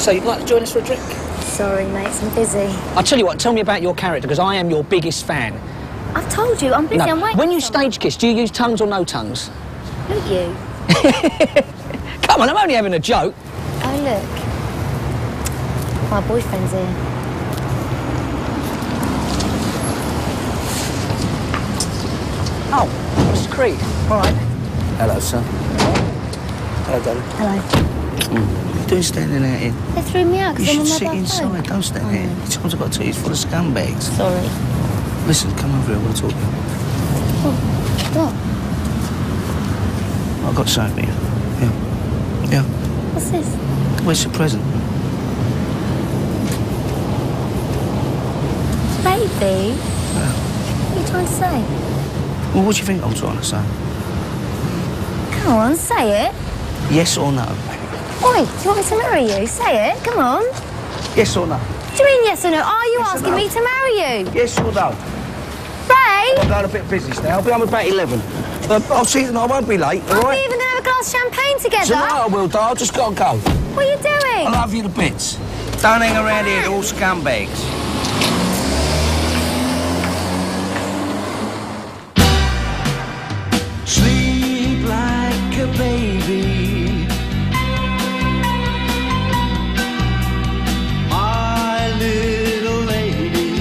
So you'd like to join us for a drink? Sorry, mates, I'm busy. I'll tell you what, tell me about your character, because I am your biggest fan. I've told you, I'm busy, I'm waiting. When you stage kiss, do you use tongues or no tongues? Look, you. Come on, I'm only having a joke. Oh, look. My boyfriend's here. Oh, Mr. Creed. All right. Hello, sir. Hello, darling. Hello. What are you doing standing out here? They threw me out You because I'm should on my sit back inside. Don't stand here. Sometimes I've got to tell you, it's full of scumbags. Sorry. Listen, come over here. I want to talk to you. What? I've got something for you. Yeah. What's this? Where's the present? Baby? Well, What are you trying to say? well, what do you think I'm trying to say? Come on, say it. Yes or no? Oi, do you want me to marry you? Say it, come on. Yes or no? What do you mean yes or no? Are you Yes or asking no? me to marry you? Yes or no? Ray! I'm going a bit busy now. I'll be home about 11. I'll see you tonight. I won't be late, all Are we right? even going to have a glass of champagne together? Tonight I will, darling. I've just got to go. What are you doing? I love you to bits. Don't hang around here, they're all scumbags. Sleep like a baby. My little lady.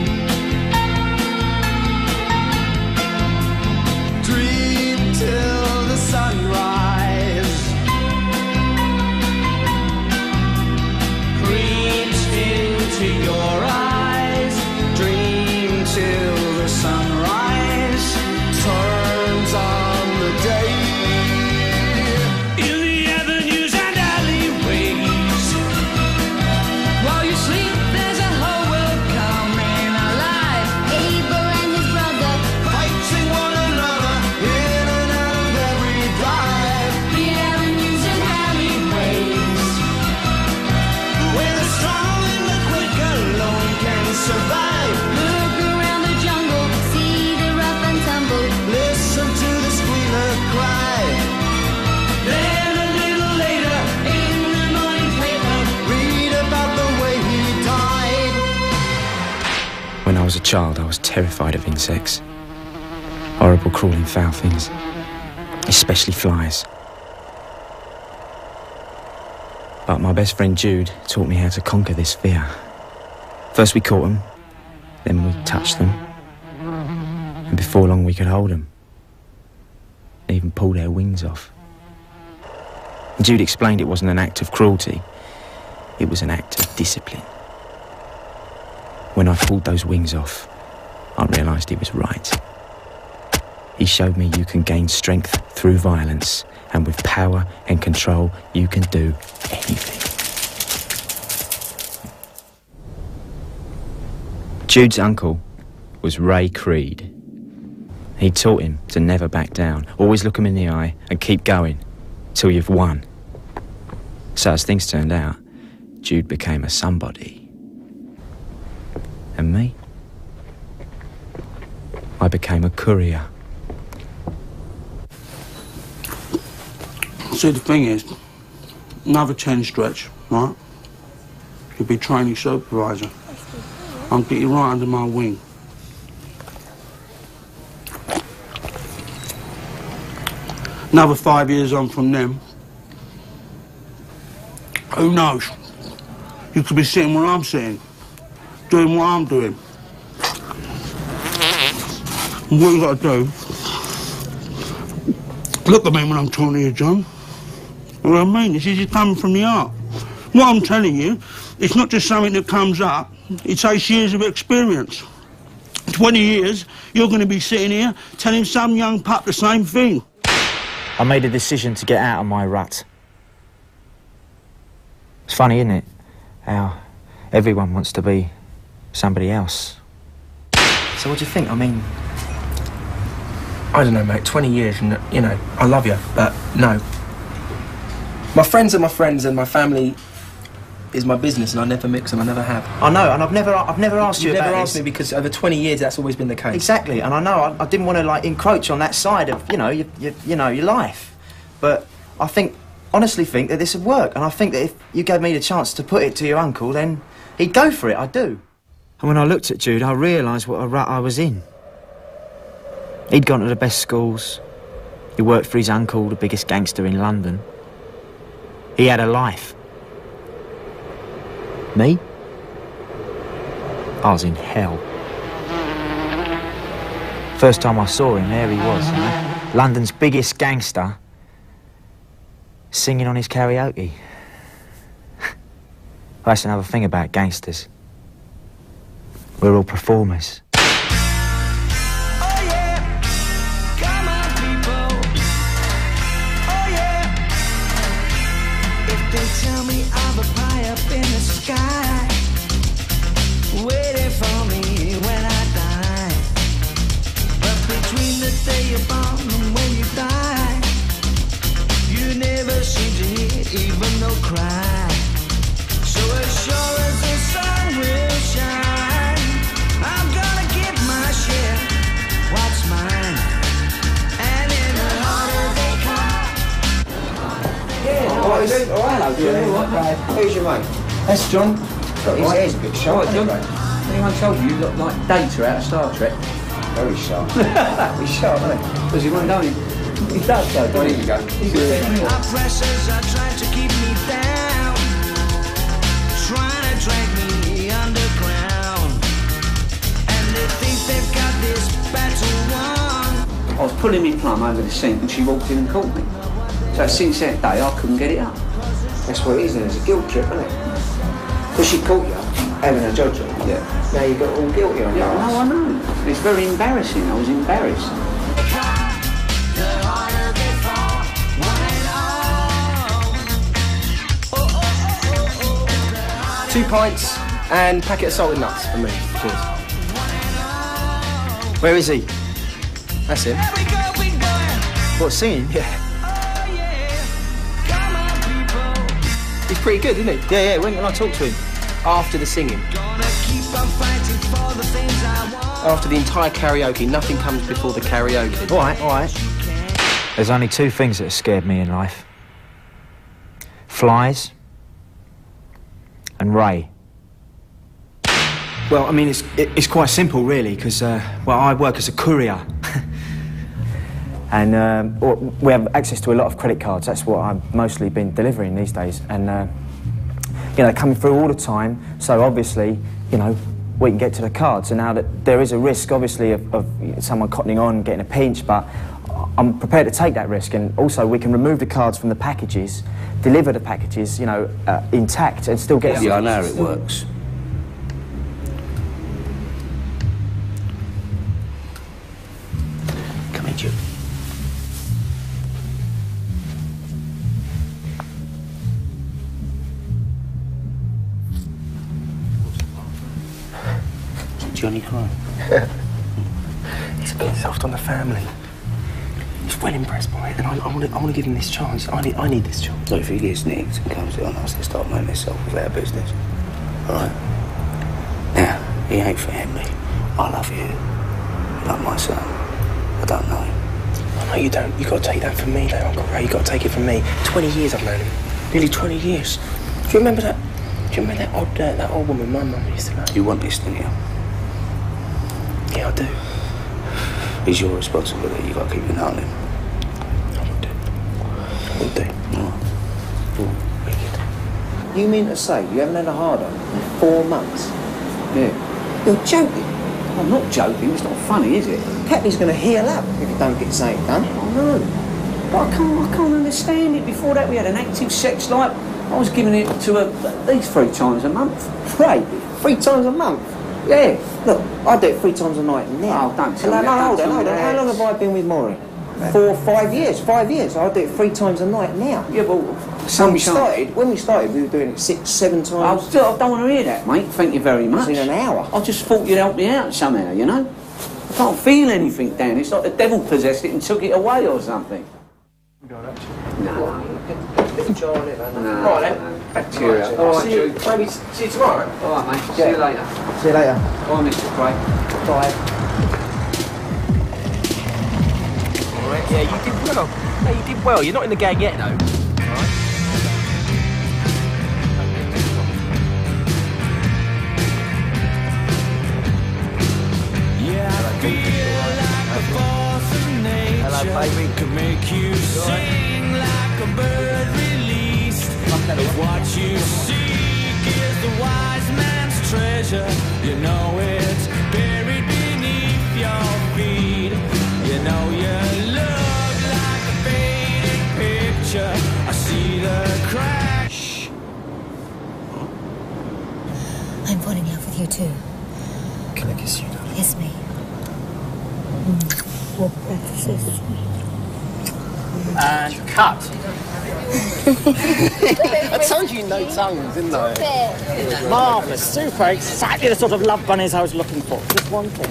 Dream till the sunrise. Creeps into your eyes. Dream till the sunrise. Turns on the day. In the avenues and alleyways. While you sleep, there's a whole world coming alive. Abel and his brother. Fighting one another in and out of every drive. The avenues and alleyways. Where the strong and the quick alone can survive. Look around the jungle, see the rough and tumble. Listen to the squealer cry. Then a little later, In the morning paper. Read about the way he died. When I was a child, I was terrified of insects. Horrible, crawling, foul things. Especially flies. But my best friend Jude taught me how to conquer this fear. First we caught them, then we touched them, and before long we could hold them. And even pull their wings off. Jude explained it wasn't an act of cruelty, it was an act of discipline. When I pulled those wings off, I realised he was right. He showed me you can gain strength through violence, and with power and control, you can do anything. Jude's uncle was Ray Creed. He taught him to never back down, always look him in the eye and keep going till you've won. So as things turned out, Jude became a somebody. And me? I became a courier. See, the thing is, another 10 stretch, right? You'll be training supervisor. I'll get you right under my wing. Another 5 years on from them. Who knows? You could be sitting where I'm sitting, doing what I'm doing. And what you got to do, look at me when I'm talking to you, John. What I mean, this is coming from the heart. What I'm telling you, it's not just something that comes up, it takes years of experience. 20 years, you're going to be sitting here telling some young pup the same thing. I made a decision to get out of my rut. It's funny, isn't it? How everyone wants to be somebody else. So what do you think? I mean, I don't know, mate, 20 years and, you know, I love you, but no. My friends are my friends and my family is my business and I never mix them, I never have. I know, and I've never asked you You've about never this. asked me because over 20 years that's always been the case. Exactly, and I know I didn't want to like encroach on that side of your life, but I think honestly think that this would work, and I think that if you gave me the chance to put it to your uncle, then he'd go for it, I do. And when I looked at Jude, I realised what a rut I was in. He'd gone to the best schools. He worked for his uncle, the biggest gangster in London. He had a life. Me? I was in hell. First time I saw him, there he was, you know? London's biggest gangster, singing on his karaoke. That's another thing about gangsters. We're all performers. Tell me I'm a pie up in the sky, waiting for me when I die. But between the day you're born and when you die, you never seem to hear even no cry. So as sure as the sun will shine, I'm gonna get my share, what's mine. And in the harder they come. All right, who's your mate? That's John. His hair's a bit sharp. John. Anyone told you look like Data out of Star Trek? Very sharp. He's sharp, isn't he? Does he want to go in? He does though. Well, here you go. Oppressors are trying to keep me down, trying to drag me underground, and they think they've got this battle won. I was pulling my plum over the sink and she walked in and caught me. So since that day I couldn't get it up. That's what it is, and it's a guilt trip, isn't it? Because she caught you having a judge on you. Yeah. Now you got all guilty on your No, ass. I know. It's very embarrassing. I was embarrassed. The harder they fall, one and all. 2 pints and packet of salted nuts for me. Cheers. Where is he? That's it. There we go, big boy. What, singing? Yeah. Oh yeah, come on, people. He's pretty good, isn't he? Yeah, when I talk to him. After the singing. Gonna keep on fighting for the things I want. After the entire karaoke, nothing comes before the karaoke. All right. There's only 2 things that have scared me in life. Flies and Ray. Well, I mean, it's quite simple, really, because, well, I work as a courier. And we have access to a lot of credit cards. That's what I've mostly been delivering these days. And, you know, they're coming through all the time. So, obviously, you know, we can get to the cards. And now that there is a risk, obviously, of someone cottoning on, getting a pinch, but I'm prepared to take that risk. And also, we can remove the cards from the packages, deliver the packages, you know, intact and still get... Yeah, I know how it works. Come here, Jude. Johnny crying. He's a bit soft on the family. He's well impressed by it, and I want to give him this chance. I need this chance. Look, if he gets nicked and comes on us, they start making themselves with our business. Alright? Now, he ain't family. I love you. Like my son. I don't know him. Oh, no, you don't. You got to take that from me, though, Uncle Ray. You got to take it from me. 20 years I've known him. Nearly 20 years. Do you remember that? Do you remember that old woman my mum used to know? You want this, don't you? Yeah, I do. It's your responsibility. You've got to keep an eye on him. I will do. Alright. Wicked. You mean to say you haven't had a hard on in 4 months? Yeah. You're joking. I'm not joking. It's not funny, is it? Cappy's going to heal up if you don't get something done. I know. But I can't understand it. Before that, we had an active sex life. I was giving it to her at least 3 times a month. Right, 3 times a month? Yeah. Look, I do it 3 times a night now. Oh, don't tell No, me no, that, hold don't on. tell me How that. long have I been with Maury? 4 or 5 years. 5 years. I do it 3 times a night now. Yeah, but When we started, we were doing it 6, 7 times. I don't want to hear that, mate. Thank you very much. in an hour. I just thought you'd help me out somehow, you know? I can't feel anything, Dan. It's like the devil possessed it and took it away or something. No. Right, then. Bacteria. All right, see you tomorrow. All right, mate. See you later. See you later. Bye, Mr. Craig. Bye. All right, yeah, you did well. Yeah, you did well. You're not in the gang yet, though. All right. If what you seek is the wise man's treasure, you know it's buried beneath your feet. You know you look like a faded picture. I see the crash. I'm falling in love with you too. Can I kiss you, darling? Kiss me. Your breath is so sweet. And cut. I told you no tongues, didn't I? Marvellous, super, exactly the sort of love bunnies I was looking for. Just one thing.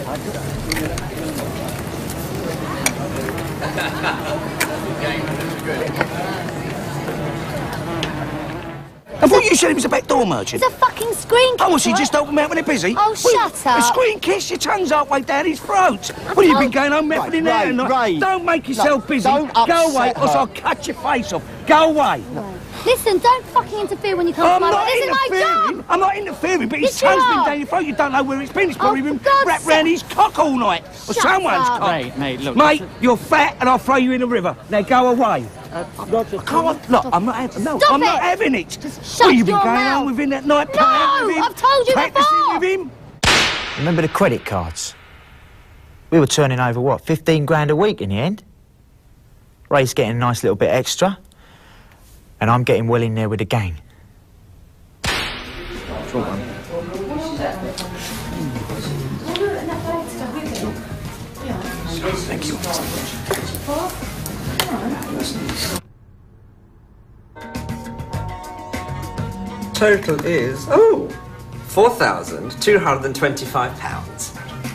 I thought you said he was a back door merchant. It's a fucking screen kiss. Oh, well, she just opened them out when they're busy? Oh, shut up. A screen kiss? Your tongue's halfway down his throat. What have you been going on mething in there tonight? Ray. Don't make yourself busy. Don't Go upset away, or her. I'll cut your face off. Go away. Listen, don't fucking interfere when you come to I'm my not This is my interfering. job. I'm not interfering, but his Yes, you tongue's been are. down your throat. You don't know where it's been. It's probably Oh, been for God's wrapped sake. round his cock all night. Or Shut someone's up. cock. Mate, look. Mate, you're fat and I'll throw you in the river. Now go away. Roger, Come on, look, I'm not having, no, Stop I'm not it. having it. shut Well, you've been your going mouth. on with him that night, No, playing with him, I've told you practicing before. with him. Remember the credit cards? We were turning over, what, 15 grand a week in the end? Ray's getting a nice little bit extra, and I'm getting well in there with the gang. Thank you. Total is, £4,225.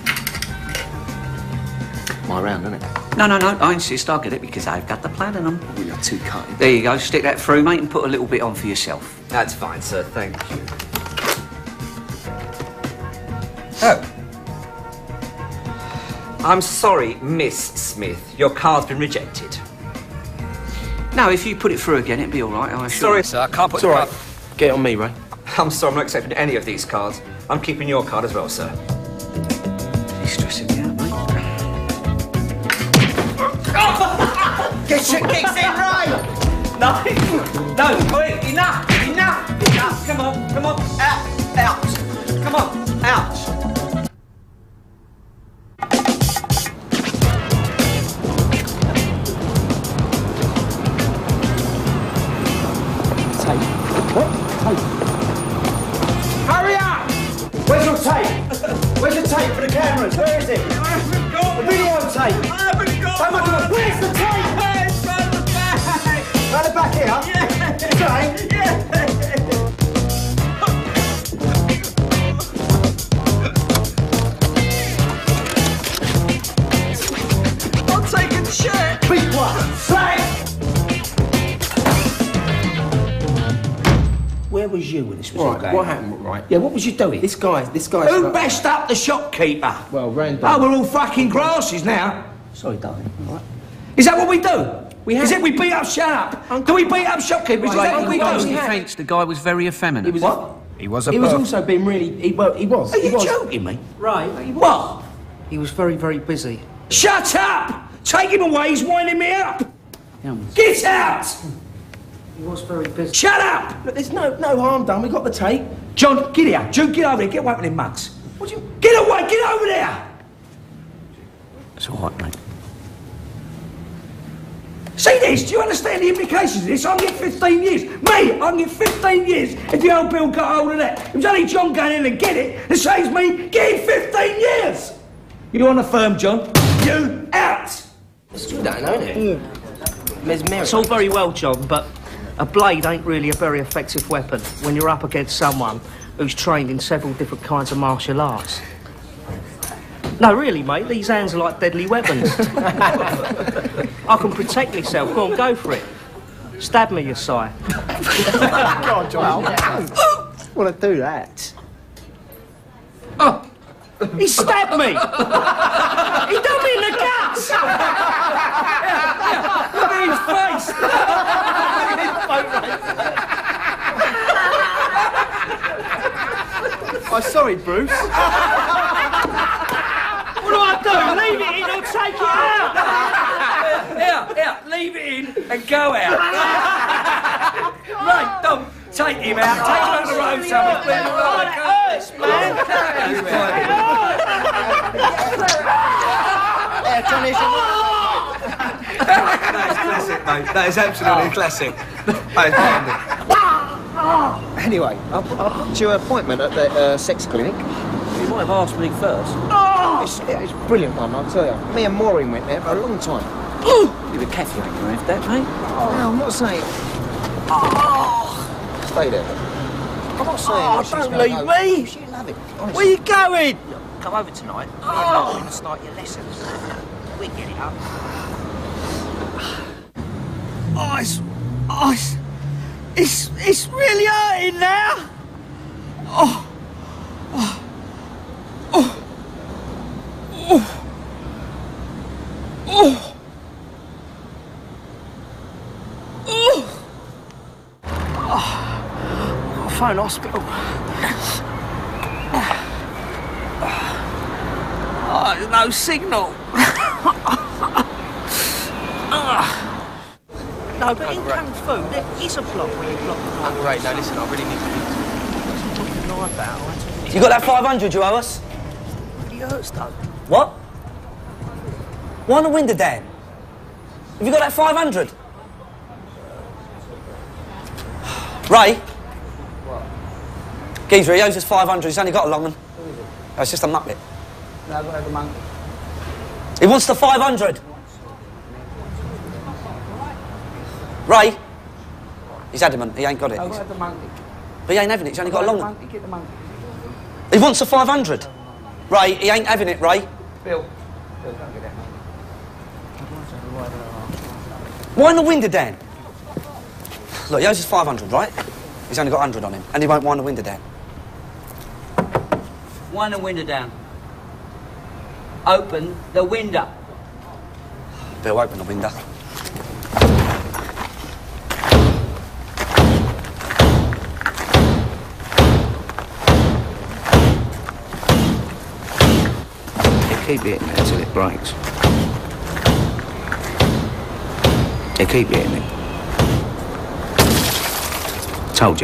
My round, isn't it? No, I insist I'll get it because I've got the platinum. Oh, you're too kind. There you go, stick that through, mate, and put a little bit on for yourself. That's fine, sir, thank you. Oh. I'm sorry, Miss Smith. Your card's been rejected. No, if you put it through again, it'd be all right, I assure Sorry, you. sir, I can't put It's all right. Get it on me, Ray. I'm sorry, I'm not accepting any of these cards. I'm keeping your card as well, sir. He's stressing me out, mate. Get your kicks in, Ray! No, wait, enough! Come on, out, come on, out. Hurry up! Where's your tape? Where's your tape for the cameras? Where is it? I haven't got The videotape! I haven't got So much of it. Where's the tape? It's round the back. Round the back here? Yeah. Right? I'm taking the shirt. Be quiet! Slag! Where was you when this was All all right, going what on? happened, right? Yeah, what was you doing? This guy. Who bashed up the shopkeeper? Well, Randall. Oh, we're all fucking grasses now. Sorry, darling. All right. Is that what we do? Is it we beat up, shut up? Do we beat up shopkeepers? Is that what we In do? defence, the guy was very effeminate. He was. What? He was also being really. He was. Are you He was. joking me? Right. What? He was very, very busy. Shut up! Take him away, he's winding me up! Get out! He was very busy. Shut up! Look, there's no harm done. We got the tape. John, get here. Jude, get over here. Get away with them mugs. Get away! Get over there! It's all right, mate. See this? Do you understand the implications of this? I can get 15 years. Me, I can get 15 years if the old Bill got hold of that. It was only John going in and get it that saves me getting 15 years! You on the firm, John? You out! It's true, that, isn't it? Mesmeric. It's all very well, John, but a blade ain't really a very effective weapon when you're up against someone who's trained in several different kinds of martial arts. No, really, mate, these hands are like deadly weapons. I can protect myself. Go on, go for it. Stab me, you sire. God, John. Want to do that? Oh, he stabbed me! He done me in the guts! Look at his face! I'm sorry, Bruce. What do I do? Leave it in or take it out? Out, leave it in and go out. Right, Dom, Take him out. Take him on the road somewhere. That hurts, man. That is classic, mate. That is absolutely classic. Anyway, I booked you an appointment at the sex clinic. You might have asked me first. It's a brilliant one, I'll tell you. Me and Maureen went there for a long time. You were Kathy, ain't you, have that, mate? No, I'm not saying. Stay there. I'm not saying. Don't leave me. She'll love it. Where are you going? Come over tonight. We're going to start your lessons. We get it up. It's really hurting now. I'll phone hospital. There's no signal. No, but in Kung Fu, there is a block where you block the block. Uncle Ray, no, listen, I really need to... You got that 500 you owe us? It really hurts, though. What? Why the window down? Have you got that 500? Ray? What? Geezer, he owes us 500. He's only got a long one. Oh, it's just a muppet. No, I've got the monkey. He wants the 500. Ray? He's adamant. He ain't got it. I've got the monkey. But he ain't having it. He's only got a long one. Get the monkey. He wants the 500. Ray, he ain't having it, Ray. Bill, don't get that. Wind the window down. Look, he owes us 500, right? He's only got 100 on him, and he won't wind the window down. Wind the window down. Open the window. Bill, open the window. Keep hitting it until it breaks. Yeah, keep hitting it. Told you.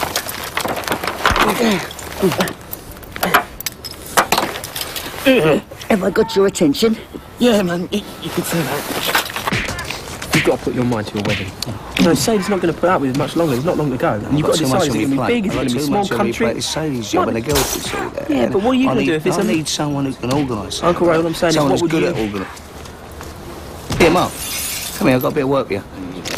Have I got your attention? Yeah, man, you can say that. You've got to put your mind to your wedding. No, Sadie's not going to put up with it much longer. There's not long to go. And you've got to decide, is it going to be big, is it going to be a small country? It's Sadie's job and the girls can see that. Yeah, but what are you going to do if it's I need someone who can organise it. Uncle Ray, all I'm saying is, what would you... Someone who's good at organising. Here, Mark. Come here, I've got a bit of work for you.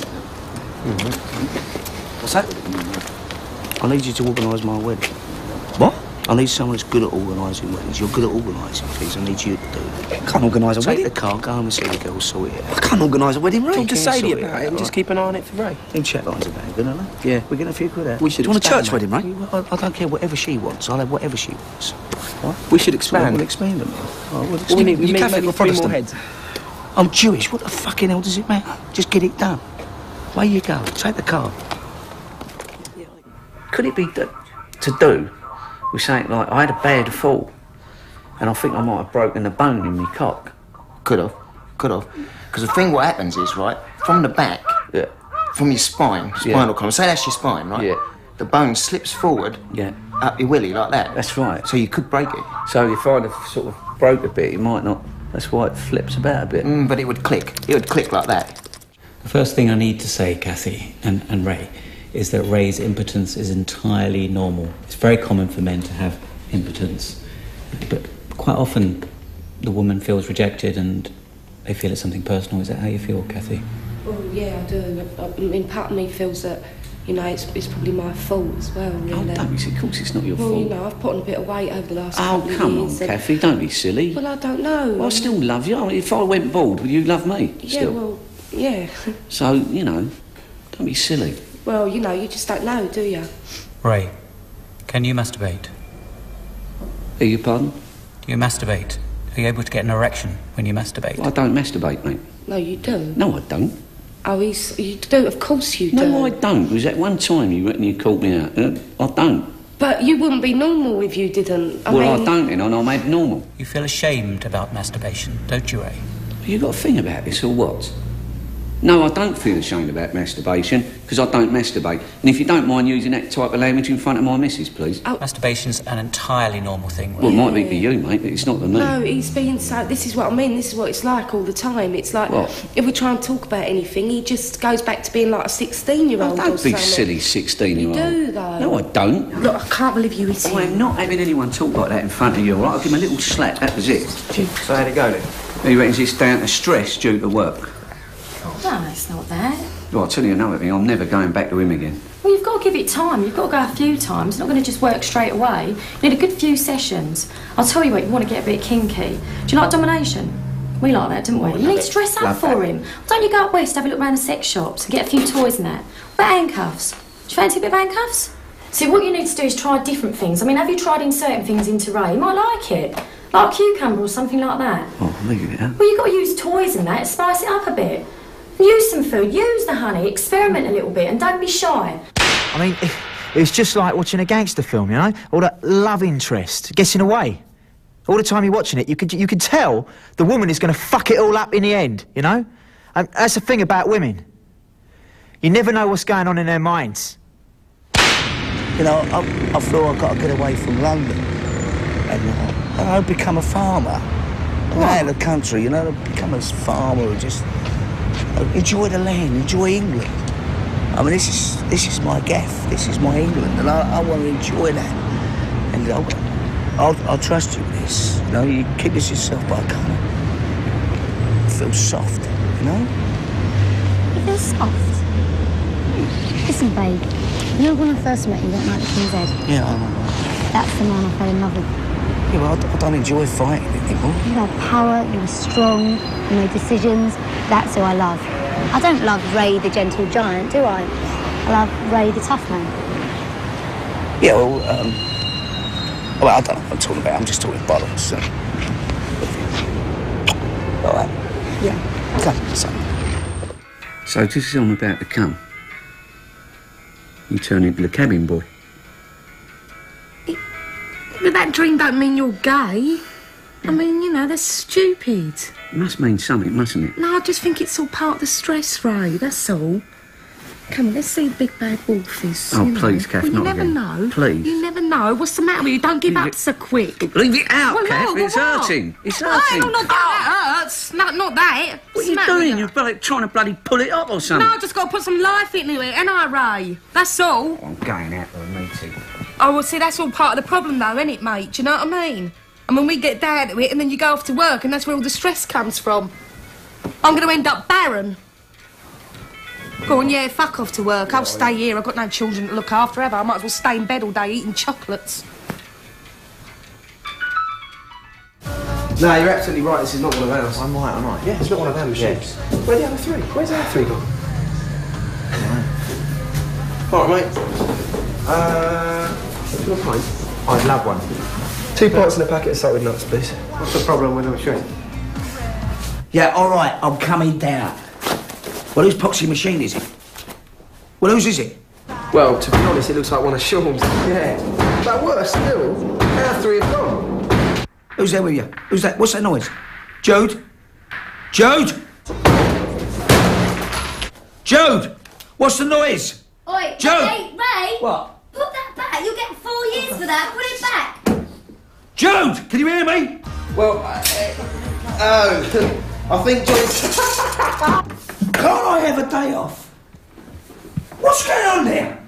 What's that? I need you to organise my wedding. What? I need someone who's good at organising weddings. You're good at organising, please. I need you to do it. I can't organise a wedding. Take the car, go home and see the girls, sort it out. I can't organise a wedding, Ray. Talk to Sadie about it and just keep an eye on it for Ray. Them chat lines about it, don't they? Yeah. We're getting a few quid out. We should Do you want a church expand, wedding, Ray? I don't care whatever she wants. I'll have whatever she wants. What? We should expand. We'll expand them. We need Catholic maybe or 3 more Protestant? heads. I'm Jewish. What the fucking hell does it matter? Just get it done. Away you go. Take the car. Could it be that to do with saying, like, I had a bad fall and I think I might have broken the bone in my cock? Could have. Because the thing what happens is, right, from the back, from your spinal column, say that's your spine, right? Yeah. The bone slips forward up your willy like that. That's right. So you could break it. So if I'd have sort of broke a bit, it might not. That's why it flips about a bit. But it would click. It would click like that. The first thing I need to say, Kathy and Ray, is that Ray's impotence is entirely normal. It's very common for men to have impotence, but quite often the woman feels rejected and they feel it's something personal. Is that how you feel, Kathy? Well, yeah, I do. I mean, part of me feels that, you know, it's probably my fault as well, really. Oh, don't be silly. Of course it's not your fault. Well, you know, I've put on a bit of weight over the last couple of years. Oh, come on, Kathy, don't be silly. Well, I don't know. Well, I still love you. I mean, if I went bald, would you love me Yeah, still? well, yeah. So, you know, don't be silly. Well, you know, you just don't know, do you? Ray, can you masturbate? Beg your pardon? Do you masturbate? Are you able to get an erection when you masturbate? Well, I don't masturbate, mate. No, you do. No, I don't. Oh, you do? Of course you do. No, I don't. Was that one time you reckon you called me out? I don't. But you wouldn't be normal if you didn't. I I mean... don't, and I'm abnormal. You feel ashamed about masturbation, don't you, Ray? You got a thing about this, or what? No, I don't feel ashamed about masturbation, because I don't masturbate. And if you don't mind using that type of language in front of my missus, please. Oh. Masturbation's an entirely normal thing, right? Well, it might be to you, mate, but it's not to me. No, he's being so... This is what I mean. This is what it's like all the time. It's like, what? If we try and talk about anything, he just goes back to being like a 16-year-old. Oh, don't be silly 16-year-old. You do, though. No, I don't. Look, I can't believe you hit him. I'm not having anyone talk like that in front of you, all right? I'll give him a little slap, that was it. So how'd it go, then? He reckons it's down to stress due to work. No, it's not that. Well, I'll tell you another thing, I'm never going back to him again. Well, you've got to give it time. You've got to go a few times. It's not going to just work straight away. You need a good few sessions. I'll tell you what, you want to get a bit kinky. Do you like domination? We like that, don't we? You need to dress up for him. Don't you go up west, have a look around the sex shops and get a few toys and that? What about handcuffs? Do you fancy a bit of handcuffs? See, what you need to do is try different things. I mean, have you tried inserting things into Ray? He might like it. Like a cucumber or something like that. Oh, leave it out. Well, you've got to use toys and that, spice it up a bit. Use some food, use the honey, experiment a little bit and don't be shy. I mean, it's just like watching a gangster film, you know? All that love interest getting away. All the time you're watching it, you can tell the woman is going to fuck it all up in the end, you know? And that's the thing about women. You never know what's going on in their minds. You know, I feel I've got to get away from London and I'll become a farmer. Out of the country, you know, become a farmer and just enjoy the land, enjoy England. I mean, this is my gaff, this is my England, and I want to enjoy that. And I'll trust you with this. You know, you keep this yourself, but I can't. It feels soft, you know? It feels soft. Listen, babe, you know when I first met you that night at King's Head? Yeah, I know. That's the man I fell in love with. Yeah, well, I don't enjoy fighting anymore. You had power, you were strong, you made decisions. That's who I love. I don't love Ray the gentle giant, do I? I love Ray the tough man. Yeah, well, I don't know what I'm talking about. I'm just talking bollocks. So. All right. Yeah. Come, son. So just as I'm about to come, you turn into the cabin boy. But that dream don't mean you're gay. I mean, you know, that's stupid. It must mean something, mustn't it? No, I just think it's all part of the stress, Ray, that's all. Come on, let's see the big bad wolfies. Oh, please, Kath, well, not you never again. know. Please. You never know. What's the matter with you? Don't give up so quick. Leave it out, well, Kath. No, it's what? hurting. It's Oh, hurting. no, that hurts. No, not that. What are you doing? You're trying to bloody pull it up or something. No, I just got to put some life into it, ain't I, Ray? That's all. I'm going out for a meeting. Oh, well, see, that's all part of the problem, though, isn't it, mate? Do you know what I mean? And when we get down to it, and then you go off to work, and that's where all the stress comes from. I'm going to end up barren. Go on, yeah, fuck off to work. I'll stay here. I've got no children to look after, have I? I might as well stay in bed all day eating chocolates. No, you're absolutely right. This is not one of ours. I'm right. Yeah, it's not one of our machines. Where are the other three? Where's the other three gone? All right, mate. Do you want a pint? I'd love one. 2 pints and a packet of salted nuts, please. What's the problem with the machine? Yeah, all right, I'm coming down. Well, whose poxy machine is it? Well, whose is it? Well, to be honest, it looks like one of Sean's. Yeah. But worse still, our three have gone. Who's there with you? Who's that? What's that noise? Jude? Jude? Jude! What's the noise? Oi, Jude! Ray! What? Put that back. You'll get 4 years for that. Put it back. Jude! Can you hear me? Well, I think John's... Can't I have a day off? What's going on there?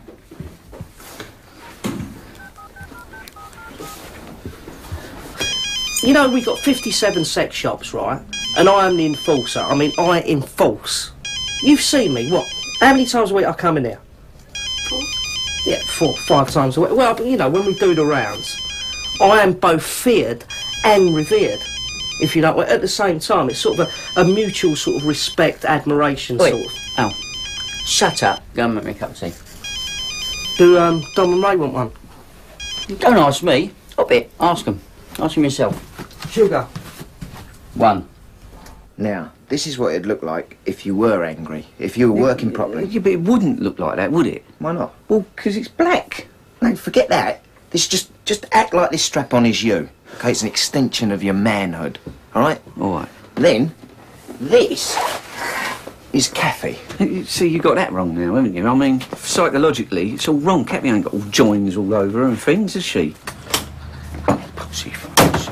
You know, we've got 57 sex shops, right? And I am the enforcer. I mean, I enforce. You've seen me, what? How many times a week I come in here? 4? Yeah, 4, 5 times a week. Well, you know, when we do the rounds, I am both feared and revered. If you know, at the same time, it's sort of a mutual sort of respect, admiration, Oi. sort of. Oh, shut up. Go and make me a cup of tea. Do Dom and Ray want one? Don't ask me. Stop it. Ask them. Ask them yourself. Sugar. 1. Now, this is what it'd look like if you were angry, if you were working properly. Yeah, but it wouldn't look like that, would it? Why not? Well, because it's black. No, forget that. This just act like this strap-on is you. Okay, it's an extension of your manhood. All right? All right. Then, this is Kathy. See, you got that wrong now, haven't you? I mean, psychologically, it's all wrong. Kathy ain't got all joins all over her and things, has she? Pussyphones.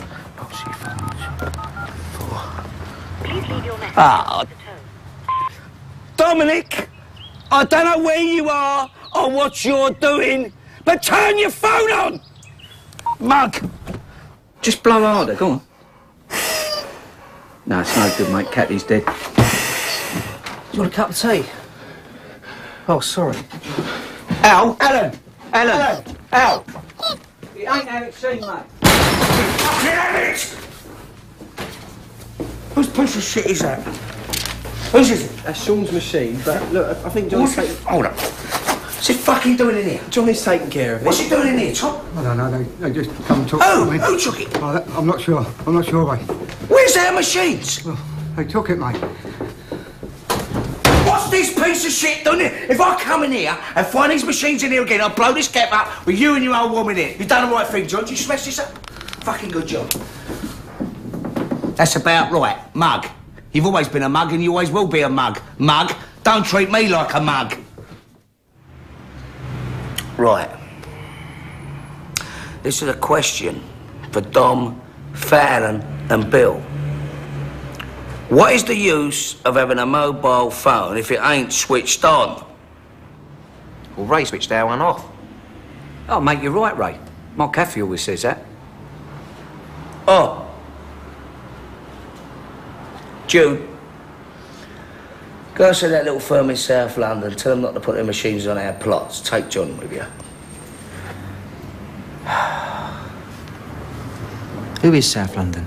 Ah, Dominic, I don't know where you are or what you're doing, but turn your phone on! Mug! Just blow harder, go on. No, it's no good, mate. Kathy's dead. You want a cup of tea? Oh, sorry. Al! Alan! Alan! Al! It ain't how it seems, mate. Fucking Alex! Whose piece of shit is that? Whose is it? That's Sean's machine, but look, I think Johnny's taking... Hold up. What's he fucking doing in here? Johnny's taking care of it. What's he doing in here, Tom? I don't know, they just come and talk Who? to me. Who took it? I'm not sure, mate. Where's our machines? Well, they took it, mate. What's this piece of shit doing here? If I come in here and find these machines in here again, I'll blow this cap up with you and your old woman in. You've done the right thing, John. Did you smash this up? Fucking good job. That's about right, mug. You've always been a mug and you always will be a mug. Mug, don't treat me like a mug. Right. This is a question for Dom, Fallon and Bill. What is the use of having a mobile phone if it ain't switched on? Well, Ray switched our one off. Oh, mate, you're right, Ray. Mark Caffey always says that. Oh. Jude, go to that little firm in South London, tell them not to put their machines on our plots. Take John with you. Who is South London?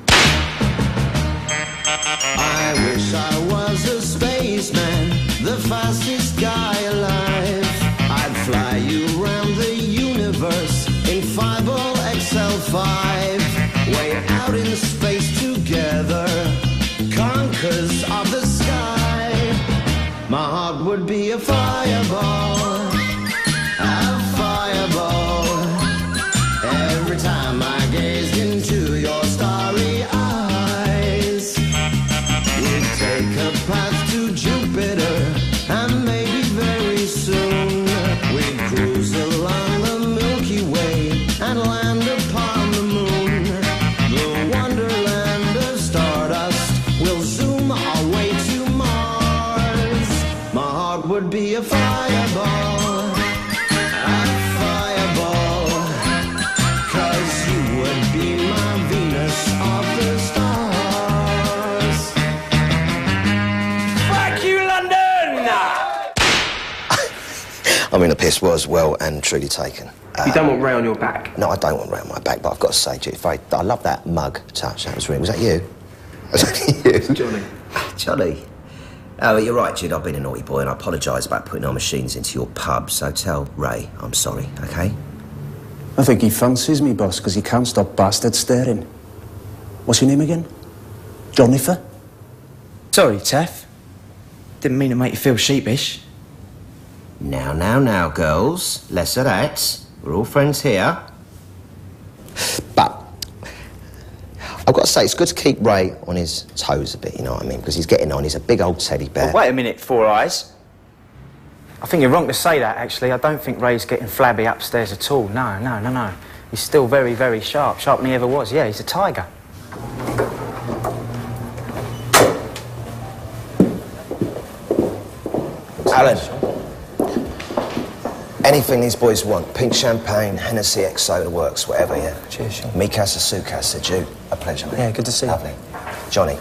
I wish I was a spaceman, the fastest guy alive. I'd fly you around the universe in 5-ball XL5. Way out in space together, conquerors of the sky. My heart would be a fireball, a fireball. Every time I gazed into your starry eyes, we'd take a path to Jupiter, and maybe very soon we'd cruise along the Milky Way and land upon the moon. The wonderland of stardust will zoom our way to Mars. My heart would be a fireball, a fireball, 'cause you would be my Venus of the stars. Fuck you, London! I mean, the piss was well and truly taken. You don't want Ray on your back? No, I don't want Ray on my back, but I've got to say, Jude, I love that mug touch. That was really... Was that you? Was that you? Johnny. Johnny. Oh, you're right, Jude. I've been a naughty boy and I apologise about putting our machines into your pub, so tell Ray I'm sorry, OK? I think he fancies me, boss, because he can't stop bastard staring. What's your name again? Jonathan? Sorry, Taff. Didn't mean to make you feel sheepish. Now, girls. Less of that. We're all friends here. But I've got to say, it's good to keep Ray on his toes a bit, you know what I mean? Because he's getting on. He's a big old teddy bear. Well, wait a minute, Four Eyes. I think you're wrong to say that, actually. I don't think Ray's getting flabby upstairs at all. No. He's still very, very sharp. Sharper than he ever was. Yeah, he's a tiger. Alan. Anything these boys want. Pink champagne, Hennessy, XO, the works, whatever, yeah? Cheers, Sean. Mikasa, Sukasa, Jude. A pleasure, mate. Yeah, good to see you. Lovely. Johnny.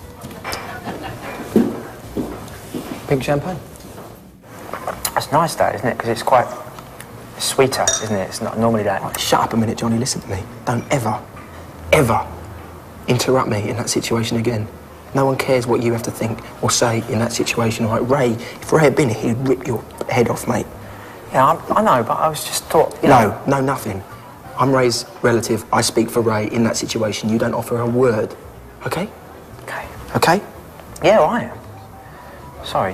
Pink champagne? That's nice, that, isn't it? Because it's quite sweeter, isn't it? It's not normally that. Right, shut up a minute, Johnny. Listen to me. Don't ever interrupt me in that situation again. No one cares what you have to think or say in that situation, all right? Ray, if Ray had been here, he'd rip your head off, mate. Yeah, I know, but I was just thought, you know... No, nothing. I'm Ray's relative. I speak for Ray in that situation. You don't offer a word, OK? OK. OK? Yeah, all right. Sorry.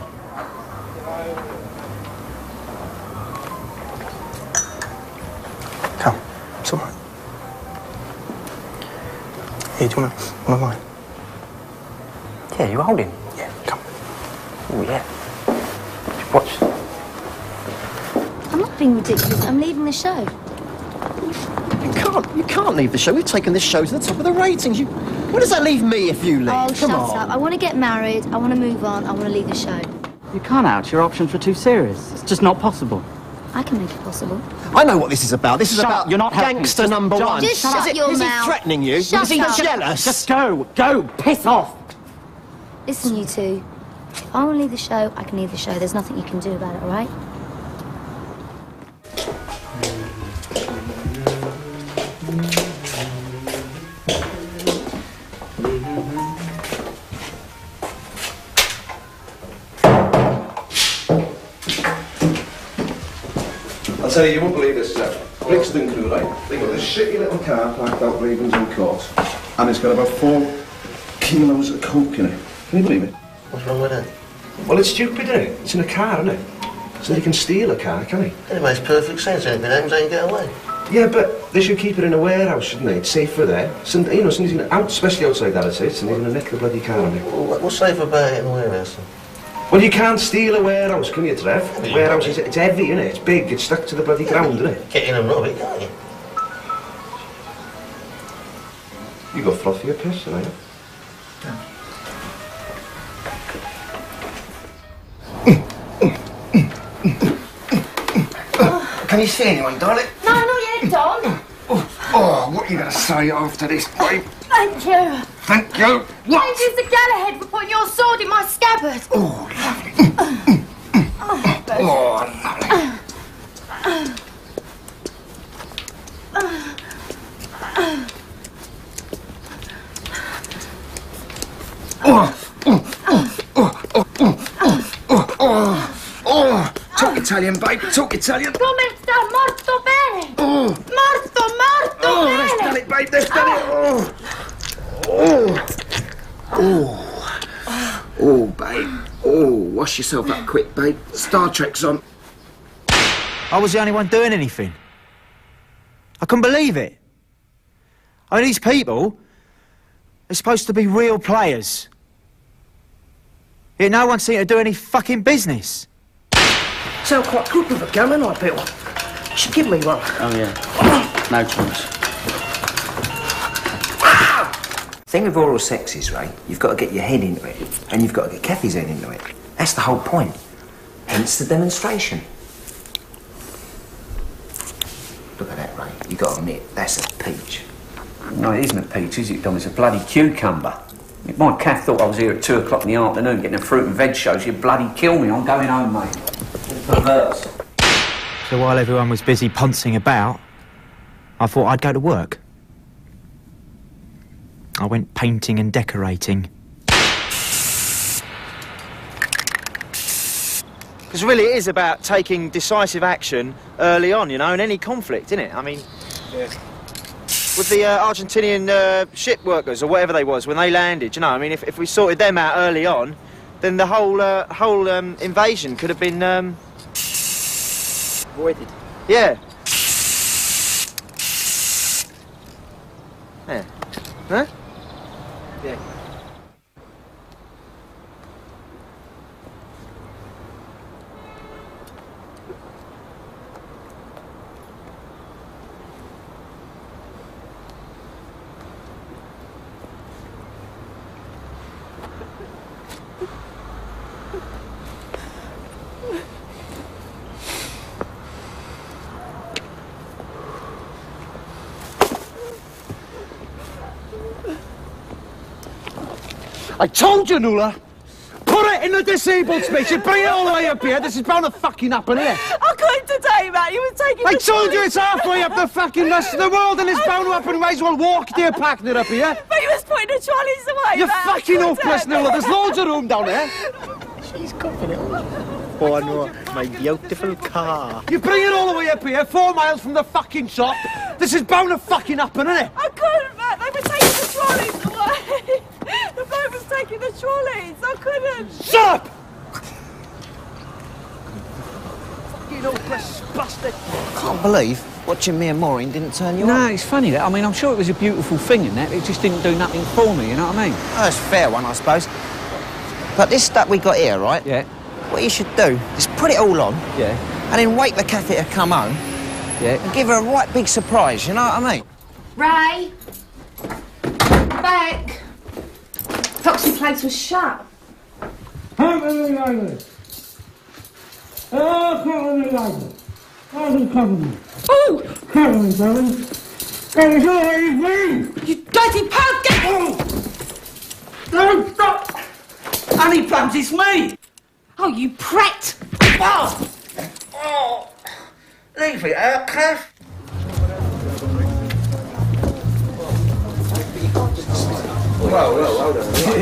Come. It's all right. Here, do you want a line? Yeah, you hold him. Yeah, come. Oh, yeah. Watch. I'm not being ridiculous. I'm leaving the show. You can't leave the show. We've taken this show to the top of the ratings. Where does that leave me if you leave? Oh, Come shut on. up. I want to get married. I want to move on. I want to leave the show. You can't out. Your options were too serious. It's just not possible. I can make it possible. I know what this is about. This is Shut about up. You're not helping. gangster Just number John, one. Just shut your Is he mouth. threatening you? Shut Is he up. jealous? Just go. Piss off. Listen, you two. If I want to leave the show, I can leave the show. There's nothing you can do about it, all right? I'll tell you won't believe this, Seth. Brixton crew, right? They got this shitty little car parked out Ravensend Court, and it's got about 4 kilos of coke in it. Can you believe it? What's wrong with that? Well, it's stupid, isn't it? It's in a car, isn't it? So they can steal a car, can he? It makes perfect sense. Anything happens, they can get away. Yeah, but they should keep it in a warehouse, shouldn't they? It's safer there. Somebody's going out, especially outside that, I'd say. Somebody's going to nick the bloody car on it. Well, what's safe about it in a warehouse, then? Well, you can't steal a warehouse, can you, Trev? A warehouse, it's heavy, isn't it? It's big, it's stuck to the bloody ground, isn't it? Get in and rob it, can't you? You got fluffier piss, haven't you? Can you see anyone, darling? No, not yet, Don. Oh, what are you going to say after this, babe? Thank you. Thank you. Thank you, Mr. Galahad, for putting your sword in my scabbard. Oh, lovely. Oh, lovely. Talk Italian, babe. Talk Italian. Come sta molto bene. Molto bene. Let's done it, babe. Let's done it. Oh, babe. Oh, wash yourself up quick, babe. Star Trek's on. I was the only one doing anything. I couldn't believe it. I mean, these people, they're supposed to be real players. Yet no one seemed to do any fucking business. Sound quite good with a gun, ain't I, Bill? You should give me one. Oh, yeah. No chance. The thing with oral sex is, right, you've got to get your head into it, and you've got to get Kathy's head into it. That's the whole point. Hence the demonstration. Look at that, Ray. You've got to admit, that's a peach. No, it isn't a peach, is it, Dom? It's a bloody cucumber. If my Kath thought I was here at 2 o'clock in the afternoon getting a fruit and veg show, she'd bloody kill me. I'm going home, mate. Perverse. So while everyone was busy poncing about, I thought I'd go to work. I went painting and decorating. Because really it is about taking decisive action early on, you know, in any conflict, isn't it? I mean, with the Argentinian ship workers or whatever they was when they landed, you know, I mean, if we sorted them out early on, then the whole invasion could have been avoided. Yeah. Yeah. Huh? Yeah. I told you, Nuala! Put it in the disabled space! You bring it all the way up here, this is bound to fucking happen, isn't it? I couldn't today, Matt. You were taking I told you it's halfway up the fucking rest of the world and it's bound to happen. Might as well walk there, packing it up here. But you was putting the trolleys away, You're Matt. fucking hopeless, Nuala. There's loads of room down there. She's coughing it all. Oh, no, my beautiful car. You bring it all the way up here, 4 miles from the fucking shop. This is bound to fucking happen, isn't it? I couldn't, Matt. They were taking the trolleys away. The bloke was taking the trolleys. I couldn't. Shut up! Fucking hopeless bastard. Can't believe watching me and Maureen didn't turn you on. No, it's funny that. I mean, I'm sure it was a beautiful thing and that. It just didn't do nothing for me, you know what I mean? Oh, it's a fair one, I suppose. But this stuff we got here, right? Yeah. What you should do is put it all on. Yeah. And then wait for Kathy to come home. Yeah. And give her a right big surprise, you know what I mean? Ray! Back! Foxy place was shut. Oh! You dirty pug! Get... Don't stop! Honey Plums, it's me! Oh, you prat! Oh! Oh! Leave it out, Kath. Well, hold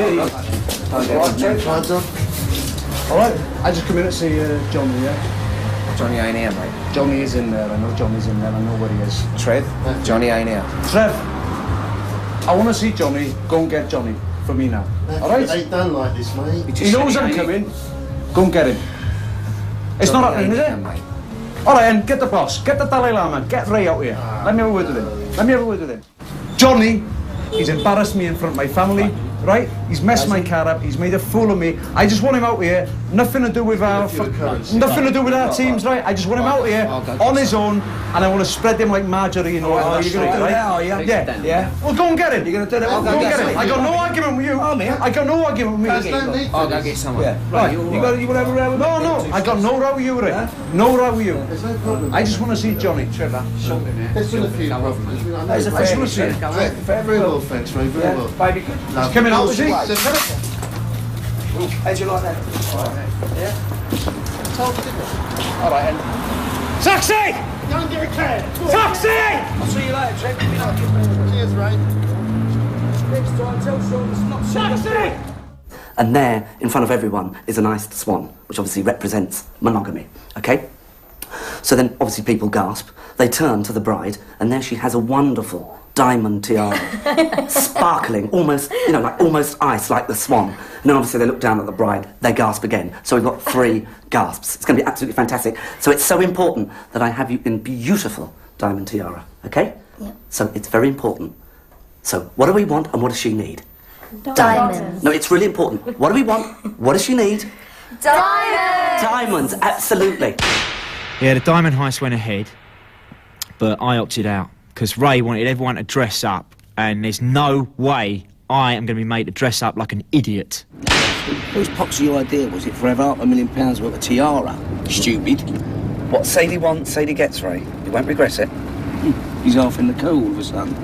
on. All right, I just come in to see Johnny, yeah? Johnny ain't here, mate. Johnny is in there, I know Johnny's in there, I know where he is. Trev? Johnny ain't here. Trev, I want to see Johnny, go and get Johnny for me now, all right? It ain't done like this, mate. He knows I'm coming, go and get him. It's not happening, is it? All right, then, get the boss, get the Dalai Lama, get Ray out here. Let me have a word with him. Johnny, he's embarrassed me in front of my family, right? He's messed my car up, he's made a fool of me. I just want him out here, nothing to do with our teams, right? I just want him out here, on his own, and I want to spread him like margarine or whatever. You're going to do that, are you? Yeah. Well, go and get him. You're going to do that? Go and get him. I got no argument with you. I got no argument with you. I'll go get someone. Yeah. Right. You want to have a row with me? No. I got no row with you, Rick. No row with you. There's no problem. I just want to see Johnny. Trevor. There's been a few problems. I just want to see him. Very well, thanks, Ray. Very well. Baby, good. No, He's coming out, is he? How'd you like that? Yeah? All right, then. Taxi! Go and get a cab. Taxi! I'll see you later, Trev. Cheers, Ray. Next time, tell Sean it's not Taxi! And there, in front of everyone, is an iced swan, which obviously represents monogamy, okay? So then, obviously, people gasp. They turn to the bride, and there she has a wonderful diamond tiara, sparkling, almost, like almost ice, like the swan. And then obviously they look down at the bride, they gasp again. So we've got 3 gasps. It's going to be absolutely fantastic. So it's so important that I have you in beautiful diamond tiara, okay? Yeah. So it's very important. So what do we want and what does she need? Diamonds. No, it's really important. What do we want? What does she need? Diamonds! Diamonds, absolutely. Yeah, the diamond heist went ahead, but I opted out because Ray wanted everyone to dress up, and there's no way I am going to be made to dress up like an idiot. Whose poxy idea was it for £500,000 worth of tiara? Stupid. What Sadie wants, Sadie gets, Ray. You won't regret it. He's half in the cool all of a sudden.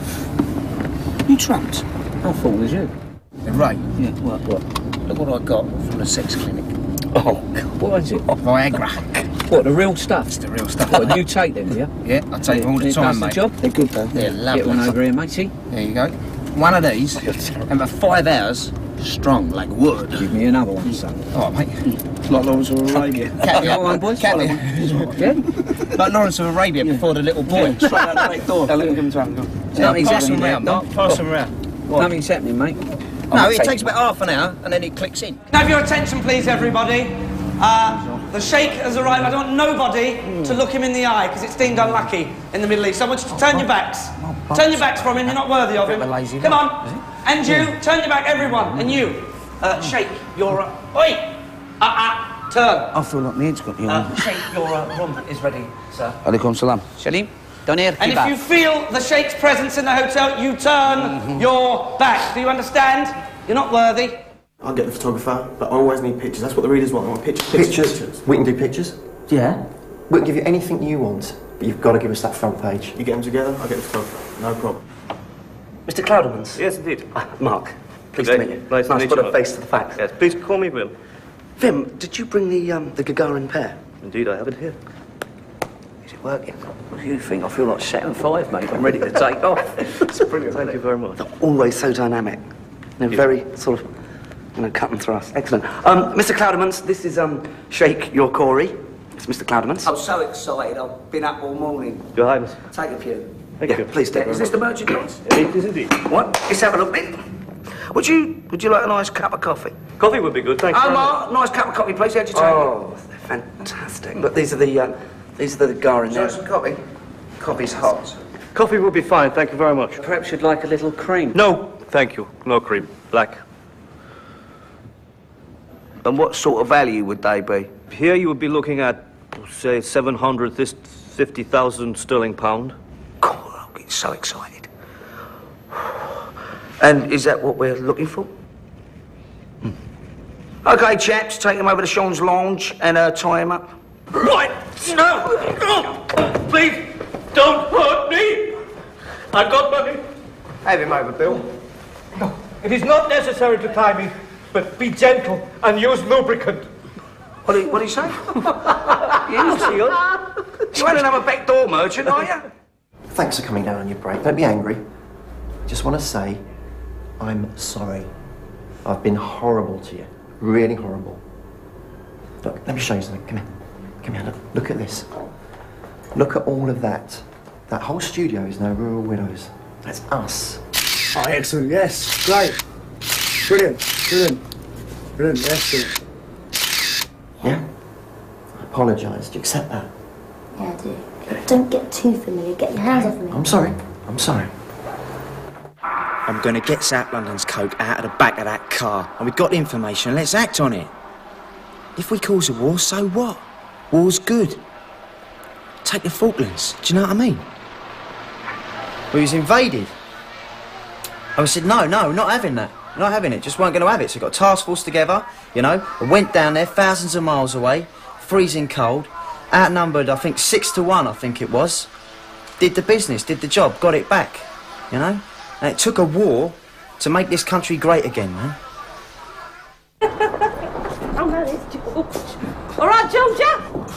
You trumped. How fool is you? Hey, Ray. Yeah, what? Look what I got from the sex clinic. Oh, God, what is it? Viagra. What, the real stuff? It's the real stuff. What, you take them, do you? Yeah, I take them all the time, mate. The job? They're good, though. They're lovely. Get one over here, matey. There you go. One of these, and for 5 hours, strong like wood. Give me another one, son. All right, mate. It's like Lawrence of Arabia. Yeah? Like Lawrence of Arabia before the little boy. Straight out the back door. Let me come to him. Pass them round, Mark. Pass them round. Nothing's happening, mate. No, it takes about half an hour, and then it clicks in. Have your attention, please, everybody. The Sheikh has arrived. I don't want nobody to look him in the eye because it's deemed unlucky in the Middle East. So I want you to turn your backs. Turn your backs from him. You're not worthy of him. Come on. And you, turn your back, everyone. And you, Sheikh, you're... Oi! Turn. I feel like my head's got you on. Sheikh, your room is ready, sir. Alaikum salam. Shalim, Donair, And if you feel the Sheikh's presence in the hotel, you turn your back. Do you understand? You're not worthy. I'll get the photographer, but I always need pictures. That's what the readers want. I want pictures. Pictures. We can do pictures. Yeah. We can give you anything you want, but you've got to give us that front page. You get them together, I'll get the photographer. No problem. Mr. Cloudemans. Yes, indeed. Mark, pleased to meet you. Nice to meet put you, a face to the facts. Yes, please call me Will. Vim, did you bring the Gagarin pear? Indeed, I have it here. Is it working? What do you think? I feel like setting 5, mate. I'm ready to take off. It's brilliant. Thank you very much. They're always so dynamic. They're very sort of, cut and thrust. Excellent. Mr. Cloudemans, this is Sheikh your Corey. It's Mr. Cloudemans. I'm so excited. I've been up all morning. Your Highness. Take a few. Thank you. Please take Is this the merchandise? It is indeed. What? Let's have a look, mate. Would you like a nice cup of coffee? Coffee would be good, thank you. Omar, nice cup of coffee, please. How'd you take Oh, they're fantastic. But these are the Gagarin there. some coffee? Coffee's hot. Coffee would be fine, thank you very much. Perhaps you'd like a little cream. No, thank you. No cream. Black. And what sort of value would they be? Here you would be looking at, say, 750,000 sterling pound. God, I'm getting so excited. And is that what we're looking for? OK, chaps, take him over to Sean's lounge and tie him up. Right! No! Please, don't hurt me! I've got money. Have him over, Bill. No, it is not necessary to tie me, but be gentle and use lubricant. What do you say? You ain't another backdoor merchant, are you? Thanks for coming down on your break. Don't be angry. Just want to say, I'm sorry. I've been horrible to you. Really horrible. Look, let me show you something. Come here. Come here, look at this. Look at all of that. That whole studio is now Rural Widows. That's us. Oh, excellent, yes. Great. Brilliant, brilliant. Brilliant, yes. Yeah? I apologise. Do you accept that? Yeah, I do. Don't get too familiar. Get your hands off me. I'm sorry. I'm sorry. I'm going to get South London's coke out of the back of that car. And we've got the information, let's act on it. If we cause a war, so what? War's good. Take the Falklands, do you know what I mean? We was invaded. I said, no, not having that. Not having it, just weren't going to have it. So we got a task force together, you know, and went down there thousands of miles away, freezing cold, outnumbered, I think, 6 to 1, I think it was. Did the business, did the job, got it back, you know? And it took a war to make this country great again, man. Oh, no, it's George. All right, Georgia?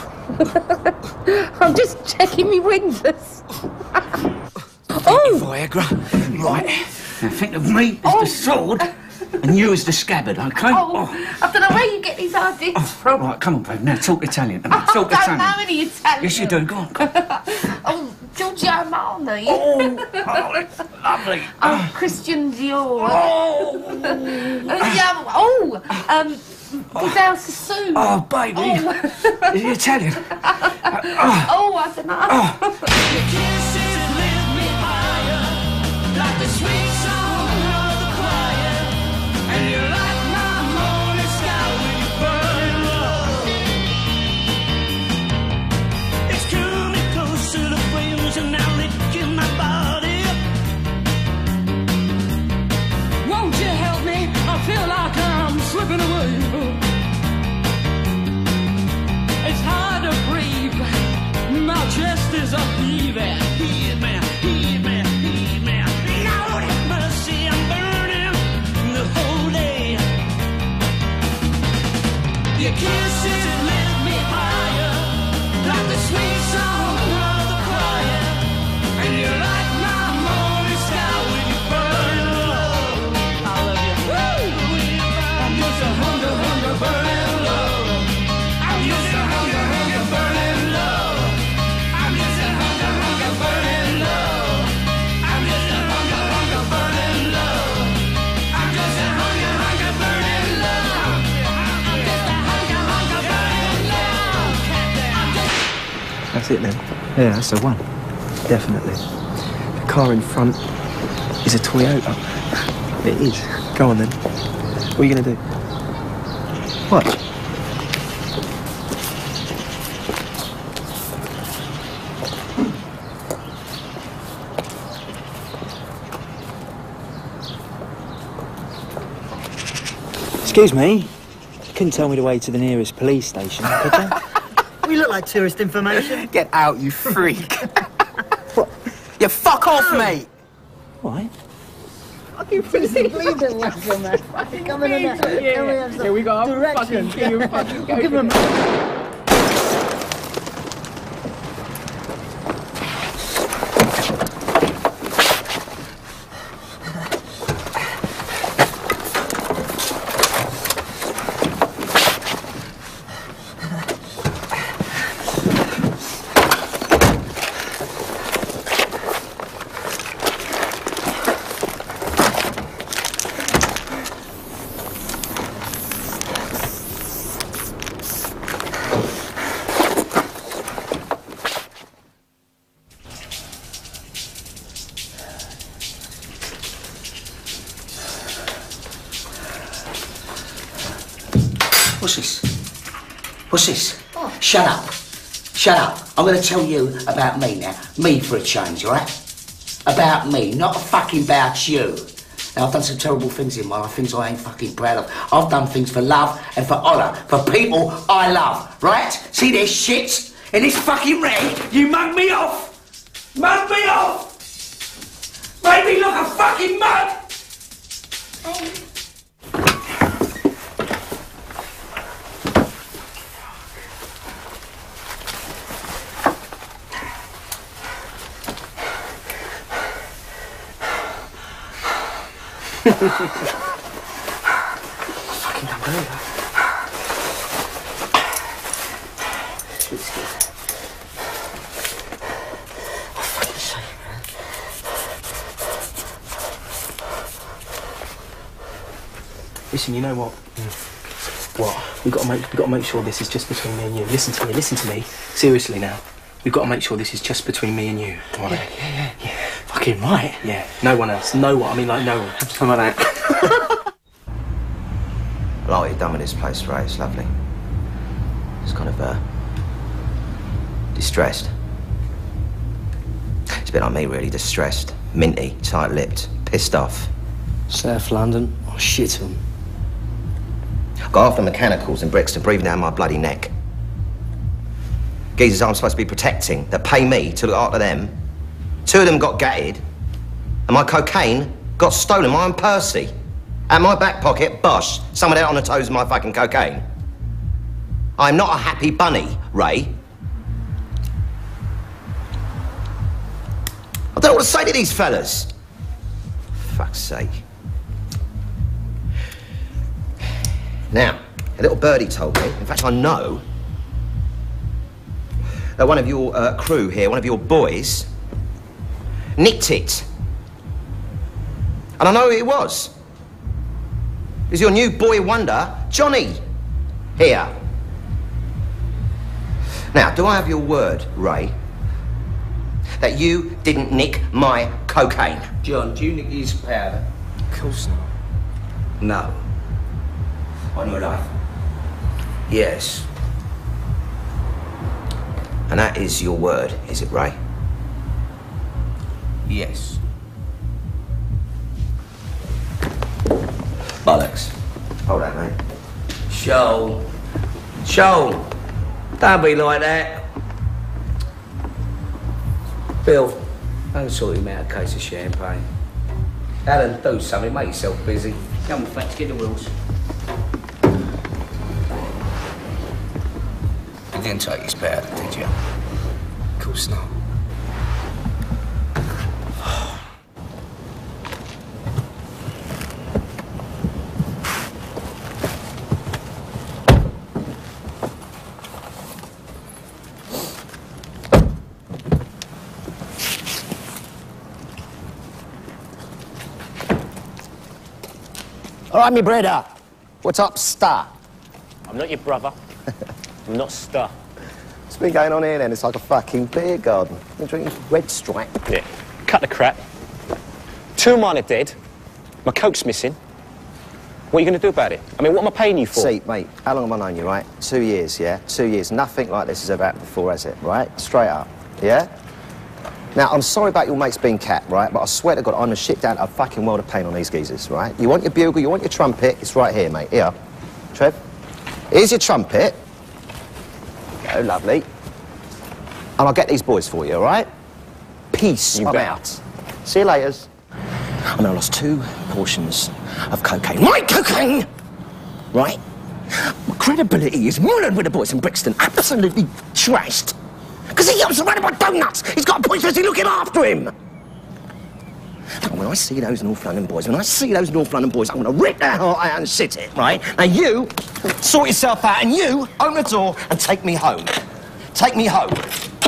I'm just checking me windows. Oh! Viagra. Right. Now think of me as the sword and you as the scabbard, OK? Oh, I don't know where you get these ideas from. Right, come on, babe. Now talk Italian. I Talk don't Italian. know any Italian. Yes, you do. Go on. Oh, Giorgio Armani. Oh, lovely. Oh, Christian Dior. Vidal Sassoon. Oh, baby. Oh. Is he Italian? Oh, I don't know. Like the sweet song of the choir, and you're like my morning sky when you burn low. It's coming close to the flames and now licking my body up. Won't you help me? I feel like I'm slipping away. It's hard to breathe. My chest is upheaving. Hear me, hear me, hear me. Lord have mercy, I'm burning the whole day. Your kisses lift me higher, like the sweet song of the choir, and you're like my morning sky when you burn low. I love you. Woo! I'm just a hunger burning low. I'm just a hunger burning low. I'm just a hunger burning low. I'm just a hunger burning low. I'm just a hunger burning low. I'm just a hunger burning low. That's it then. Yeah, that's the one. Definitely. The car in front is a Toyota. It is. Go on then. What are you going to do? What? Excuse me. You couldn't tell me the way to the nearest police station, could you? We look like tourist information. Get out, you freak. What? You fuck off, mate! Why? Fucking freezing bleeding lads on there. Fucking come in and Can we have some we go. directions? Fucking Give him What's this? What's this? Shut up. Shut up. I'm going to tell you about me now. Me for a change, all right? About me, not fucking about you. Now, I've done some terrible things in my life, things I ain't fucking proud of. I've done things for love and for honour, for people I love, right? See this shit? In this fucking rag, you mug me off! Mug me off! Made me look a fucking mug! Fucking can't believe that. Listen, you know what? What? We've got to make sure this is just between me and you. Listen to me. Seriously now. We've got to make sure this is just between me and you. All right? Yeah. Fucking right. Yeah. No one else. No one. I mean, like, no one. Some of that. I like what you've done with this place, Ray. It's lovely. It's kind of, distressed. It's a bit like me, really. Distressed, minty, tight-lipped, pissed off. South London? Oh, shit 'em. Got half the mechanicals in Brixton breathing down my bloody neck. Geezers I'm supposed to be protecting, that pay me to look after them. 2 of them got gatted, and my cocaine got stolen, my own Percy. Out my back pocket, bosh, someone out on the toes of my fucking cocaine. I'm not a happy bunny, Ray. I don't know what to say to these fellas. Fuck's sake. Now, a little birdie told me, in fact I know, that one of your crew here, one of your boys, nicked it. And I know who it was. It was your new boy wonder, Johnny, here. Now, do I have your word, Ray, that you didn't nick my cocaine? John, do you nick his powder? Of course not. No. On your life? Yes. And that is your word, is it, Ray? Yes. Bollocks. Hold that, mate. Shoal. Don't be like that. Bill, don't sort him out a case of champagne. Alan, do something, make yourself busy. Come on, Fletch, get the wheels. You didn't take his powder, did you? Of course not. All right, me brother. What's up, star? I'm not your brother. I'm not Star. What's been going on here, then? It's like a fucking beer garden. You're drinking Red Stripe. Yeah. Cut the crap. 2 of mine are dead. My coat's missing. What are you going to do about it? I mean, what am I paying you for? See, mate, how long have I known you, right? 2 years, yeah? 2 years. Nothing like this has ever happened before, has it? Right? Straight up. Yeah? Now, I'm sorry about your mates being cat, right? But I swear to God, I'm a shit down a fucking world of pain on these geezers, right? You want your bugle, you want your trumpet, it's right here, mate. Here. Trev, here's your trumpet. Go, lovely. And I'll get these boys for you, all right? Peace. I'm out. See you later. I mean, I lost 2 portions of cocaine. My cocaine! Right? My credibility is mullered with the boys in Brixton. Absolutely trashed. Because he was surrounded by donuts. He's got a police person looking after him. Look, when I see those North London boys, I'm going to rip their heart out and sit it, right? Now you sort yourself out and you open the door and take me home. Take me home.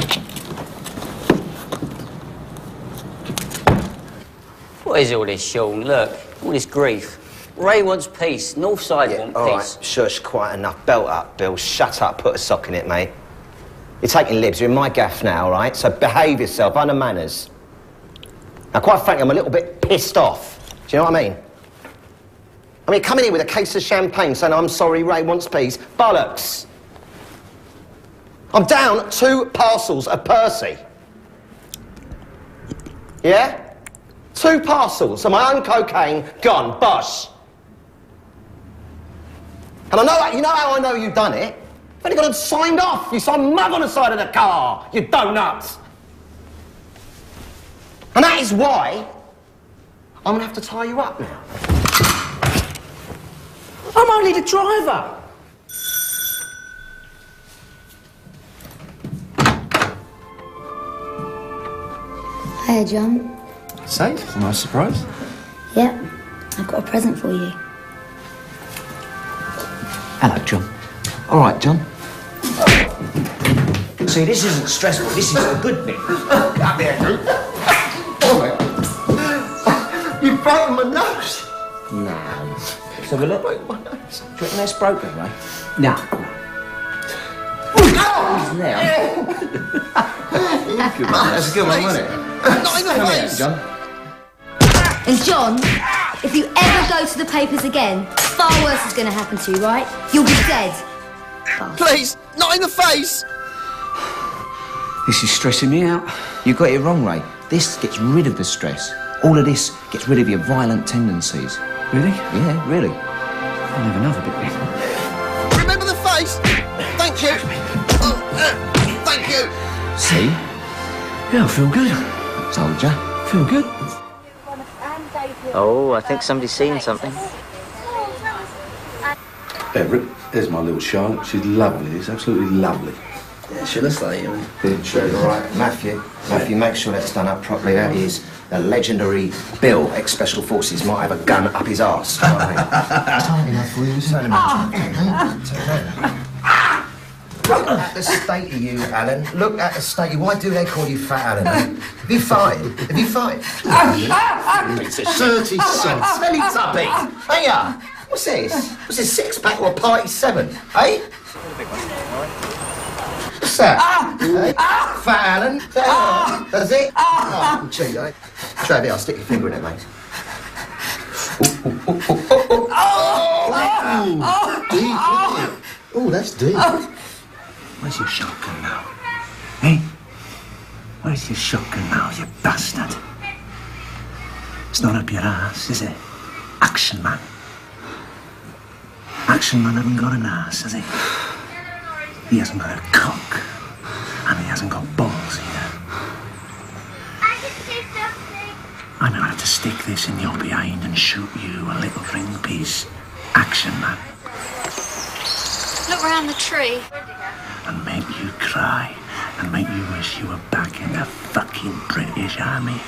What is all this, Sean? Look, all this grief. Ray wants peace. Northside want all peace. Right, shush, quiet enough. Belt up, Bill. Shut up. Put a sock in it, mate. You're taking libs. You're in my gaff now, all right? So behave yourself. Under manners. Now, quite frankly, I'm a little bit pissed off. Do you know what I mean? I mean, coming in with a case of champagne saying, I'm sorry, Ray wants peace. Bollocks. I'm down 2 parcels of Percy. Yeah? 2 parcels of my own cocaine gone, bosh. And I know, you know how I know you've done it? You've only got them signed off. You signed mug on the side of the car, you donut. And that is why I'm gonna have to tie you up now. I'm only the driver. Hiya, John. Say, it's a nice surprise. Yeah, I've got a present for you. Hello, John. All right, John. See, this isn't stressful. This is the good bit. Come here, dude. You've broken my nose. No. Let's have a look. Do you reckon that's broken, right? No. Now. That's a good one, wasn't it? Not in the Come here, face. John. And John, if you ever go to the papers again, far worse is going to happen to you, right? You'll be dead. Please, not in the face. This is stressing me out. You got it wrong, Ray. This gets rid of the stress. All of this gets rid of your violent tendencies. Really? Yeah, really. I'll have another bit. Remember the face. Thank you. Thank you. See? Yeah, I feel good. Told ya. Feel good. Oh, I think somebody's seen something. Everett, there's my little Charlotte. She's lovely. It's absolutely lovely. Yeah, she looks like you. All right, Matthew, make sure that's done up properly. That is the legendary Bill, ex-Special Forces, might have a gun up his arse. You know what I mean? Enough for you. Turn him out. Look at the state of you, Alan. Look at the state of you. Why do they call you Fat Alan? Have you farted? Have you farted? It's a 30 cents. Smelly tubby. Hey, ya. What's this? What's this, 6-pack or party 7? Eh? What's that? Hey? Fat Alan? Does it? Oh, gee, eh? Try it, I'll stick your finger in it, mate. Oh, that's deep. Where's your shotgun now? Eh? Where's your shotgun now, you bastard? It's not up your ass, is it? Action Man. Action Man hasn't got an ass, has he? He hasn't got a cock. And he hasn't got balls either. I'm gonna have to stick this in your behind and shoot you a little ring piece. Action Man. Look around the tree. And make you cry. And make you wish you were back in the fucking British Army.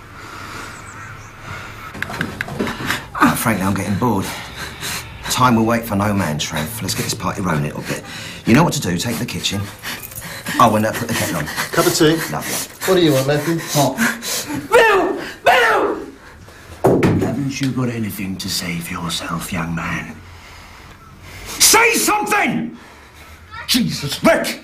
Frankly, I'm getting bored. Time will wait for no man, Trev. Let's get this party rolling a little bit. You know what to do. Take the kitchen. Oh, and put the kettle on. Cup of tea. Lovely. What do you want, Matthew? Hot. Bill! Bill! Haven't you got anything to say for yourself, young man? Say something! Jesus, Rick!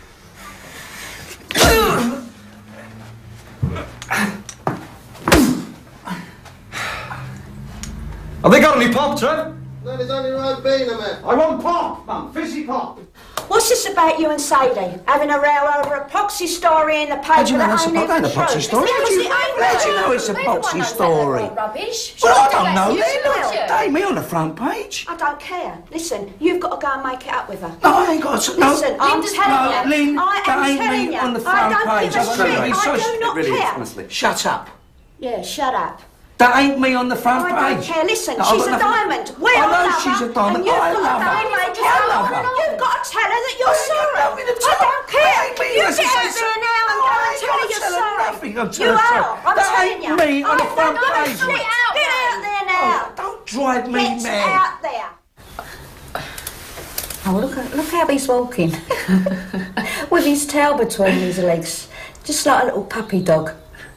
Have they got any pop, Trev? No, there's only right bean, man. I want pop, man. Fizzy pop. What's this about you and Sadie? Having a row over a poxy story in the paper? How do you know that it's ain't a even poxy true? story? How do you know it's a poxy story? Rubbish. Well, I don't know. They ain't me on the front page. I don't care. Listen, you've got to go and make it up with her. No, I ain't got to. No, Listen, I'm telling you. Lynn, I that am ain't telling me you. on the front I don't page. give a shit. I do not It really is, care. honestly. Shut up. Yeah, shut up. That ain't me on the front I page. don't care. Listen, No, I've she's got a nothing- diamond. We I all know love she's her, a diamond. and you've I got love to her. go and make it I up. love her. You've got to tell her that you're sorry. I don't care. You get out there now and go and tell her you're sorry. You are. I'm telling you. That ain't me on the front Get page. out there now. Don't drive me Get mad. out there. Oh, look how he's walking. With his tail between his legs. Just like a little puppy dog.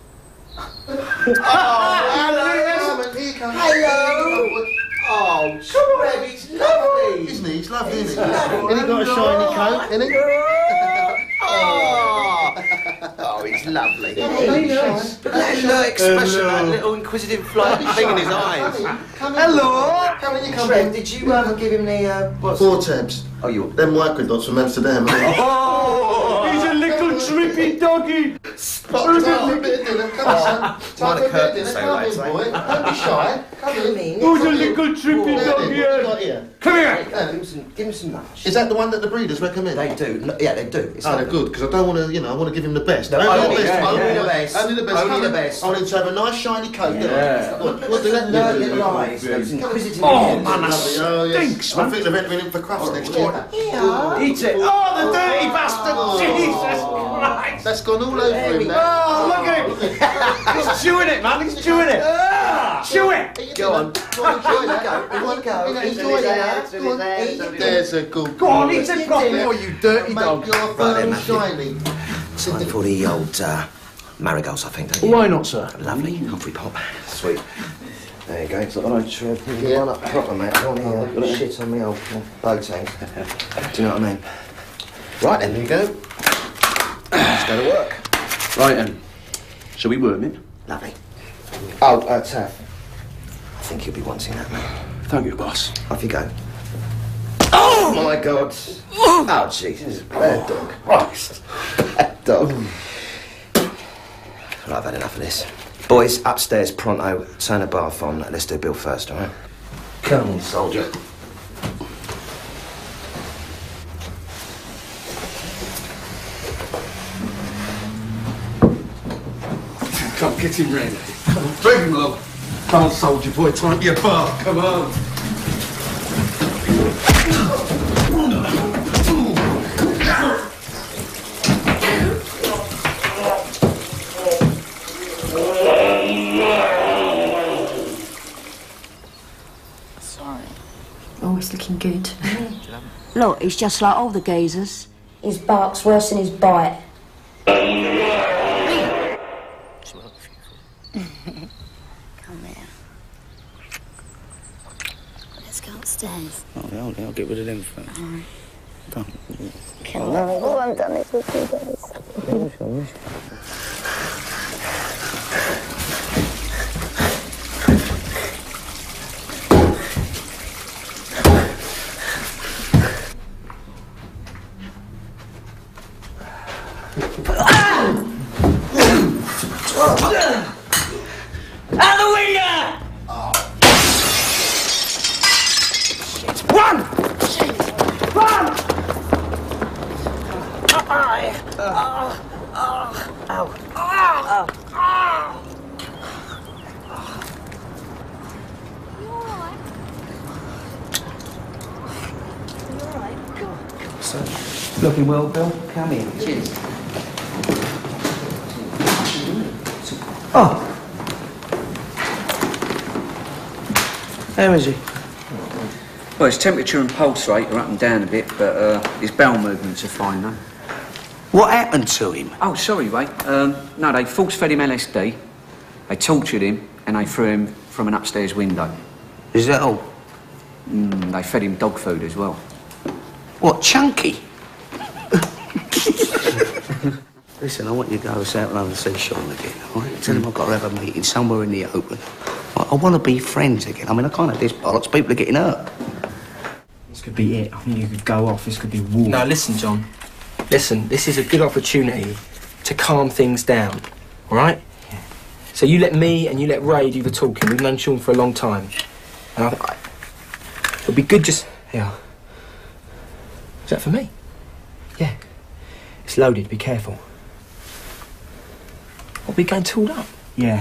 Hello. Oh, Trev, it's lovely. Isn't he? It's lovely, isn't he? And he got a shiny coat, isn't he? Oh, he's lovely. Hey, nice. Look at that expression, that little inquisitive flighty thing in his eyes. Hello. Come in, you come Trev, in. did you give him the what's 4 tabs. Oh, you. Them microdots from Amsterdam. Oh, he's a little trippy doggy. Spot a bit of dinner. Come on, son. Time for a bit of dinner. Come in, boy. Don't be shy. Come in. Who's a little trippy doggy? What you got here? Come here. Give him some lunch. Is that the one that the breeders recommend? They do. Yeah, they do. It's they're good, because I don't want to, you know, I want to give him the best. No, only only the best. Only the best. Only the best. I want him to have a nice shiny coat. Yeah. What do that Learn your lies. Those inquisitive Oh, kids. man, that Oh, yes. stinks, I man. think they're entering him for crafts next year. Eat it. Oh, the dirty bastard. Oh. Jesus Christ. That's gone all over him now. Oh, look at him. He's chewing it, man. He's chewing it. Chew it. Go on. Enjoy that. Enjoy that. Go on. There's a good. Go on, eat it properly, or you dirty dog. Make your phone shiny. Time for the old marigolds, I think, don't you? Why not, sir? Lovely. Humphrey pop. Sweet. There you go. It's like I don't try to run up proper, mate. I don't want to shit on me old bow tank. Do you know what I mean? Right then, there you go. Let's go to work. Right then. Shall we worm him? Lovely. Oh, Taff. I think you'll be wanting that, mate. Thank you, boss. Off you go. Oh my God! Oh Jesus! Bad dog. Christ! Bad dog. Right, I've had enough of this. Boys, upstairs, pronto. Turn the bath on. Let's do Bill first, all right? Come on, soldier. Come, get him ready. Come on, drag him along. Come on, soldier boy, time for your bath. Come on. Sorry. Oh, it's looking good. Look, he's just like all the geezers. His bark's worse than his bite. Come here. Let's go upstairs. Oh, I'll get rid of them first. Alright. Don't. Come on. Oh, I've done this for 2 days. Out the window! Run! Run! Looking well, Bill. Come in. Cheers. Oh. How is he? Well, his temperature and pulse rate are up and down a bit, but his bowel movements are fine, though. What happened to him? Oh, sorry, Ray. No, they force-fed him LSD, they tortured him, and they threw him from an upstairs window. Is that all? They fed him dog food as well. What, Chunky? Listen, I want you to go out and see Sean again, all right? Tell him I've got to have a meeting somewhere in the open. I want to be friends again. I mean, I can't have this bollocks. People are getting hurt. This could be it. I think you could go off. This could be war. No, listen, John. Listen, this is a good opportunity to calm things down, all right? Yeah. So you let me and you let Ray do the talking. We've known Sean for a long time. And it'll be good just... Yeah. Is that for me? Yeah. It's loaded. Be careful. What, we going tooled up? Yeah.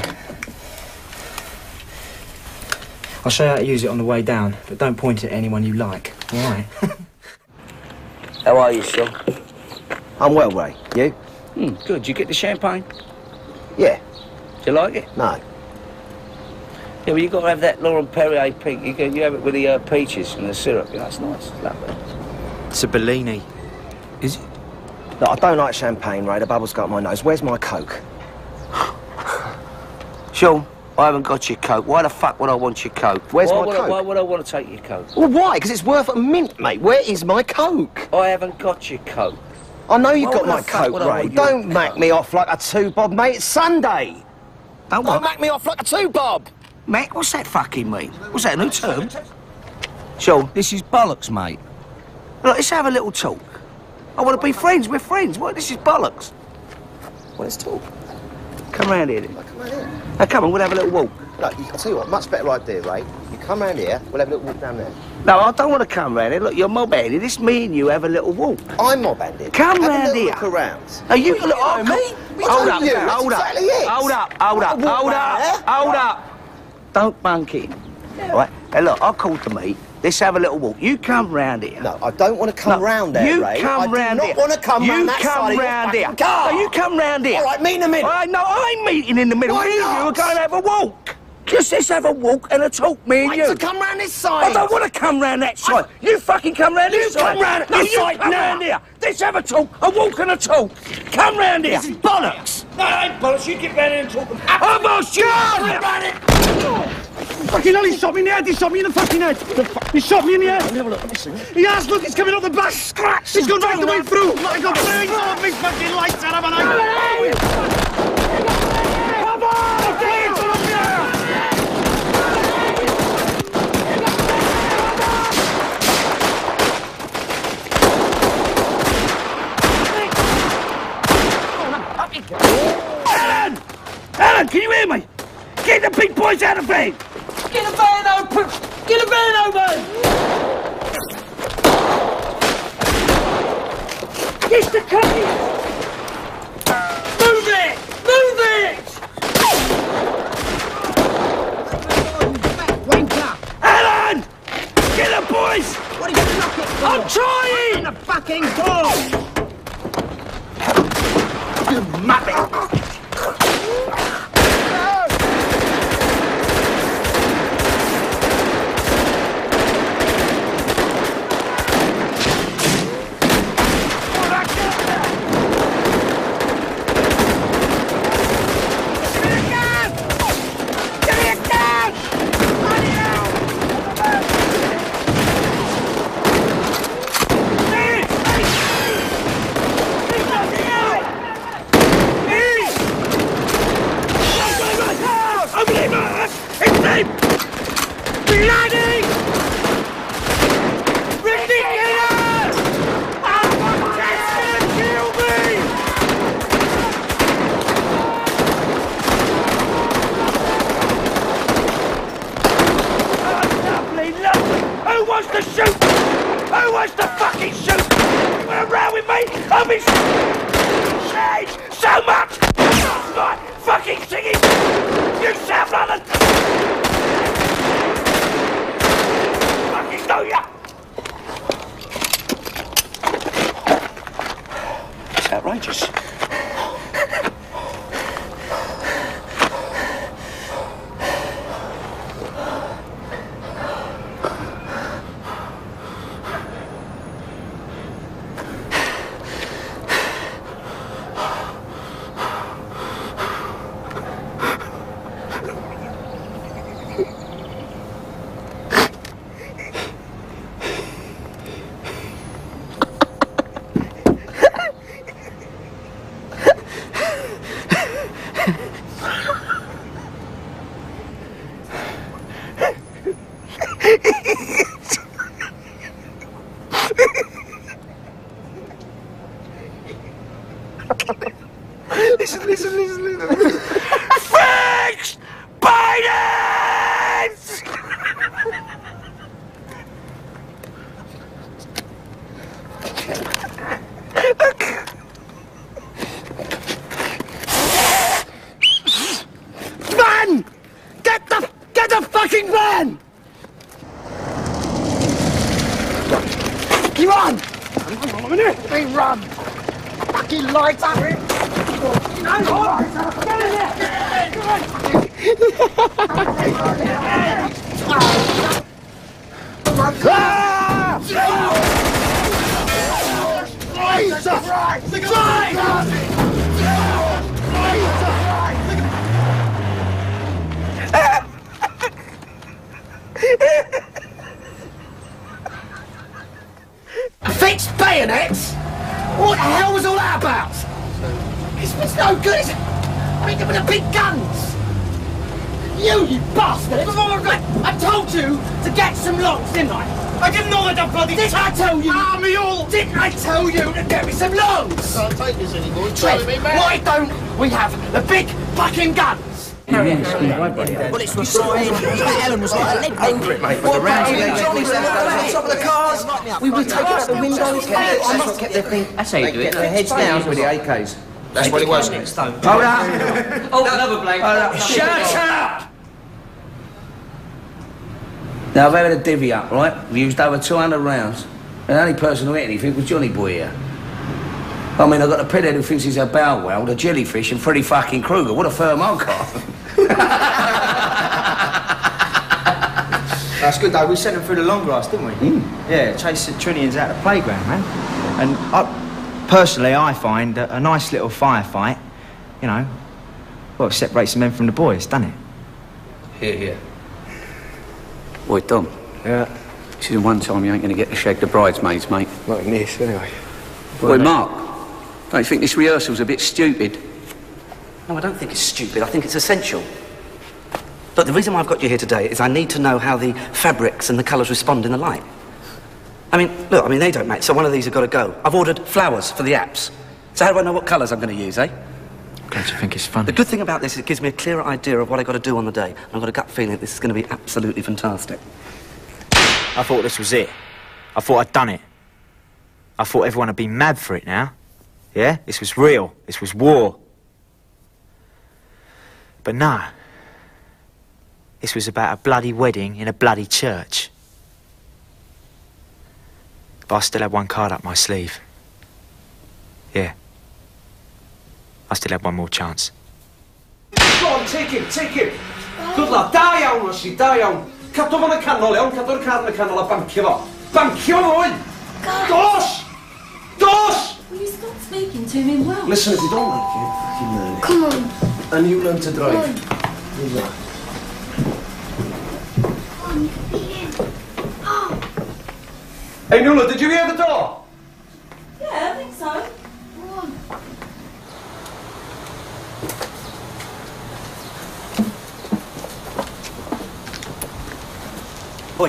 I'll show you how to use it on the way down, but don't point it at anyone you like, all right? How are you, Sean? I'm well, Ray. You? Good. Did you get the champagne? Yeah. Do you like it? No. Yeah, well, you've got to have that Laurent Perrier pink. You have it with the peaches and the syrup. Yeah, that's nice. It's lovely. It's a Bellini. Is it? No, I don't like champagne, Ray. The bubbles go up my nose. Where's my Coke? Sean, I haven't got your coat. Why the fuck would I want your coat? Where's my Coke? Why would I want to take your coat? Well, why? Because it's worth a mint, mate. Where is my Coke? I haven't got your coat. I know you've got What my the fuck coat, would I Ray. want Don't mac me off like a two-bob, mate. It's Sunday. Don't Don't mac me off like a two-bob. Mac, what's that fucking mean? What's that, a new term? Sean, this is bollocks, mate. Look, let's have a little talk. I want to be friends. We're friends. What? This is bollocks. Well, let's talk. Come round here, then. Come on here. Now, come on, we'll have a little walk. Look, I'll tell you what, much better idea, Ray. You come round here, we'll have a little walk down there. No, I don't want to come round here. Look, you're mob-handed. It's me and you have a little walk. I'm mob-handed. Come have round a little here. look around. Are you look, oh, me? Hold up, you. hold That's up, exactly it. hold up, hold up, I'll walk hold round up, there. hold up. Don't bunk in. All right? Hey, look, I called to meet. Let's have a little walk. You come round here. No, I don't want to come round there, Ray. Come round I here. do not want to come round that You come side round of your here. fucking car. No, you come round here. All right, meet in the middle. All right, no, I'm meeting in the middle. Why Me and you not? are going to have a walk. Just let's have a walk and a talk, me and Right, you. so come round this side. I don't want to come round that side. You fucking come round this side. come round no, this you side come now. round here. Let's have a talk, a walk and a talk. Come round here. This is bollocks. No, it ain't bollocks. You get round here and talk. I'm on you. Fucking hell, he shot me in the head, he shot me in the fucking head. He shot me in the head. Have a look, let me see. He has, look, he's coming up the back. Scratch! He's gone right the way through. I got burns all of me fucking lights out of an eye. Come on! Get it up here! Alan! Alan, can you hear me? Get the big boys out of bed! Get the van open! Get the van open! Get the cookies! Move it! Move it! Alan! Get the boys! What are you looking for? I'm trying! Open the fucking door! You muppet! Who wants to shoot? Who wants to fucking shoot? You want to row with me? I'll be changed so much! Like fucking singing! You South London! Fucking know ya! It's outrageous. Listen. Fix Biden's! Van! Get the fucking van! You run! Hang on a minute. They run! Fucking lights up! Fixed bayonets? What the hell was with the big guns! You bastard! I told you to get some longs, didn't I? I didn't order the bloody... Didn't I tell you? Army all! Didn't I tell you to get me some longs? I can't take this anymore. You're Trev, driving me mad. why don't we have the big fucking guns? Well, it's reciting. Ellen was like a leg over it, mate. What about Johnny's on top of the cars? We were taking out the windows. Kept their feet. That's how you do it. Their heads down with the AKs. That's what it was. Hold up. Oh, another blank. Shut up! Now, I've had a divvy up, right? We used over 200 rounds. And the only person who hit anything was Johnny Boy here. I mean, I've got a pinhead who thinks he's a bow wow, the jellyfish, and Freddy fucking Krueger. What a firm I've got. That's good though, we sent them through the long grass, didn't we? Yeah, chased the Trinians out of the playground, man. And personally, I find that a nice little firefight, you know, well, it separates the men from the boys, doesn't it? Here. Boy, Dom. Yeah? This is the one time you ain't going to get to shag the bridesmaids, mate. Not in this, anyway. Boy, Mark, don't you think this rehearsal's a bit stupid? No, I don't think it's stupid. I think it's essential. Look, the reason why I've got you here today is I need to know how the fabrics and the colours respond in the light. I mean, look, they don't match, so one of these have got to go. I've ordered flowers for the apps. So how do I know what colours I'm going to use, eh? Glad you think it's funny. The good thing about this is it gives me a clearer idea of what I've got to do on the day. And I've got a gut feeling that this is going to be absolutely fantastic. I thought this was it. I thought I'd done it. I thought everyone would be mad for it now. Yeah? This was real. This was war. But no. This was about a bloody wedding in a bloody church. But I still had one card up my sleeve. Yeah. I still had one more chance. Go on, take him. Good lad, da iawn, Rossi, da iawn. Cadw fo'n y canol, iawn, cadw'r car yn y canol a bancio fo. Bancio fo, oen! Dos! Will you stop speaking to him well? Listen, if you don't like it, fucking learn it. Come on. And you learn to drive. Good luck. Hey, Nuala, did you hear the door? Yeah, I think so. Come on. Oi.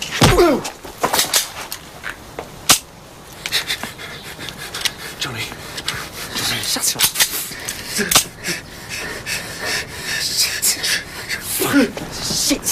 Johnny, shut up. Shit.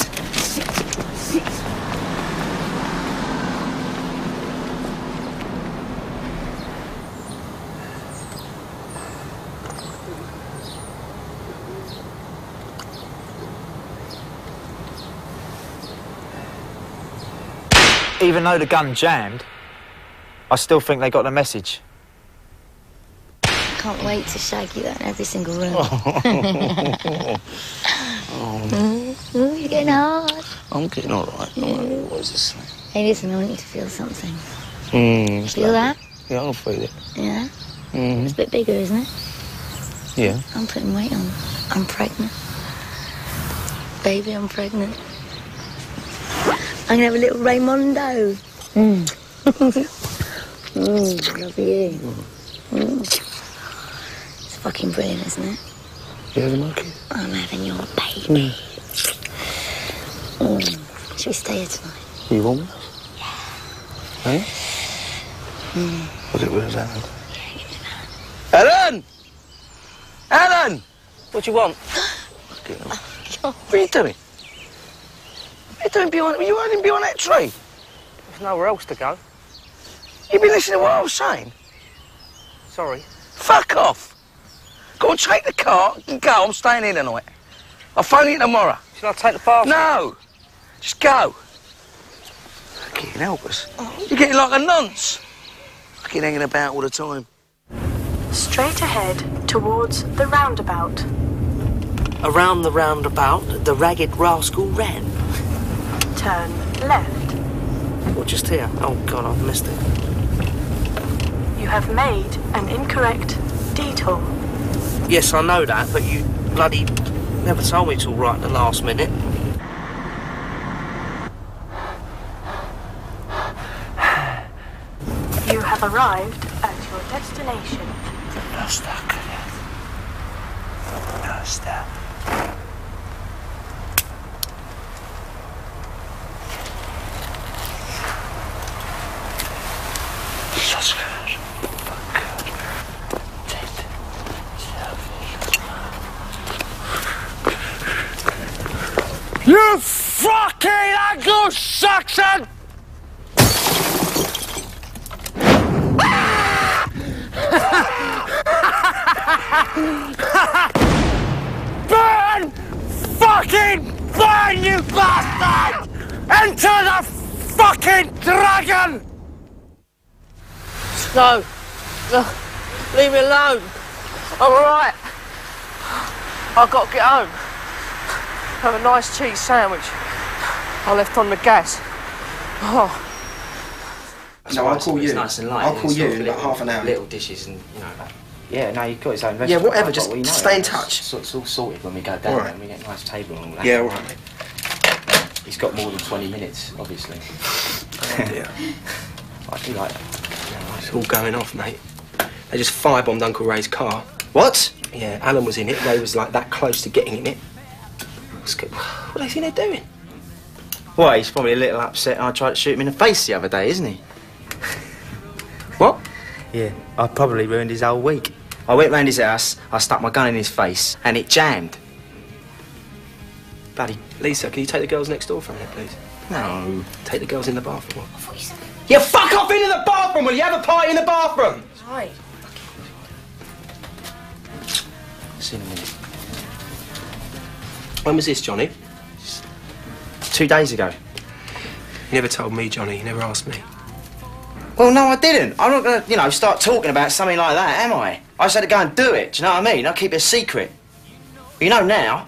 Even though the gun jammed, I still think they got the message. Can't wait to shag you out in every single room. You're getting hard. I'm getting all right. What is this? Hey, listen, I want you to feel something. Feel that? Yeah, I'll feel it. Yeah? It's a bit bigger, isn't it? Yeah. I'm putting weight on. I'm pregnant. Baby, I'm pregnant. I'm gonna have a little Raymondo. Love you. It's fucking brilliant, isn't it? You having my kid? I'm having your baby. Should we stay here tonight? You want me? Yeah. Hey? What's it with Ellen? Ellen! What do you want? What are you doing? What are you doing behind... You hiding behind that tree? There's nowhere else to go. You've been listening to what I was saying? Sorry. Fuck off! Go and take the car and go. I'm staying here tonight. I'll phone you tomorrow. Shall I take the parcel? No! Just go. Fucking help us. You're getting like a nonce. Fucking hanging about all the time. Straight ahead towards the roundabout. Around the roundabout, the ragged rascal ran. Turn left. Or just here. Oh, God, I've missed it. You have made an incorrect detour. Yes, I know that, but you bloody never told me till right at the last minute. You have arrived at your destination. No stuck. No. Buster. You fucking Anglo-Saxon! Burn! Fucking burn, you bastard! Enter the fucking dragon! No. No. Leave me alone. I'm alright. I've got to get home. Have a nice cheese sandwich I left on the gas. Oh. So I'll call you. It's nice and light. I'll call you in little, about half an hour. Little dishes and, you know. Yeah, no, you've got his own restaurant. Yeah, whatever, but just we know stay in it. touch. It's all sorted when we go down All there right. and we get a nice table and all that. Yeah, all right, mate. He's got more than 20 minutes, obviously. Yeah. I do like that. It's all going off, mate. They just firebombed Uncle Ray's car. What? Yeah, Alan was in it. Ray was like that close to getting in it. What's good? What do they think they're doing? Well, he's probably a little upset I tried to shoot him in the face the other day, isn't he? What? Yeah, I probably ruined his whole week. I went round his house, I stuck my gun in his face, and it jammed. Bloody Lisa, can you take the girls next door from there, please? No. Take the girls in the bathroom. I thought you said... Yeah, fuck off into the bathroom! Will you have a party in the bathroom? Right. See you in a minute. When was this, Johnny? 2 days ago. You never told me, Johnny. You never asked me. Well, no, I didn't. I'm not going to, you know, start talking about something like that, am I? I just had to go and do it, do you know what I mean? I'll keep it a secret. You know now.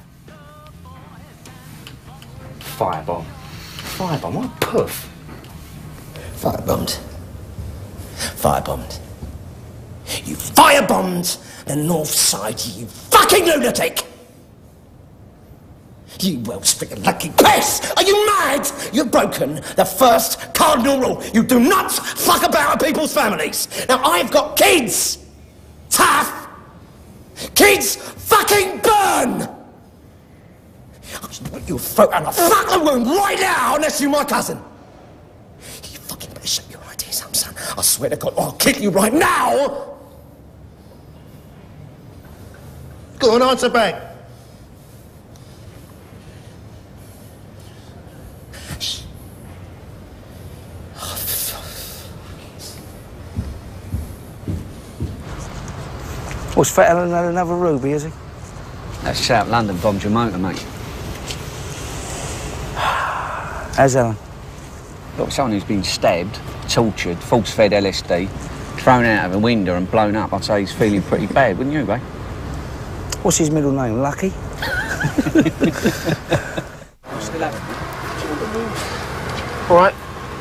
Firebomb. Firebomb? What a puff. Firebombed. Firebombed. You firebombed the North Side, you fucking lunatic! You well-stricken lucky piss! Are you mad? You've broken the first cardinal rule. You do not fuck about with people's families. Now, I've got kids! Tough! Kids fucking burn! I just want your throat and a fucking wound right now unless you're my cousin. You fucking better shut your ideas up, son. I swear to God, I'll kill you right now! Go on, answer back. What's Fat Alan had another ruby, is he? That South London bombed your motor, mate. How's Alan? Look, someone who's been stabbed, tortured, force-fed LSD, thrown out of a window and blown up, I'd say he's feeling pretty bad, wouldn't you, babe? What's his middle name, Lucky? All right.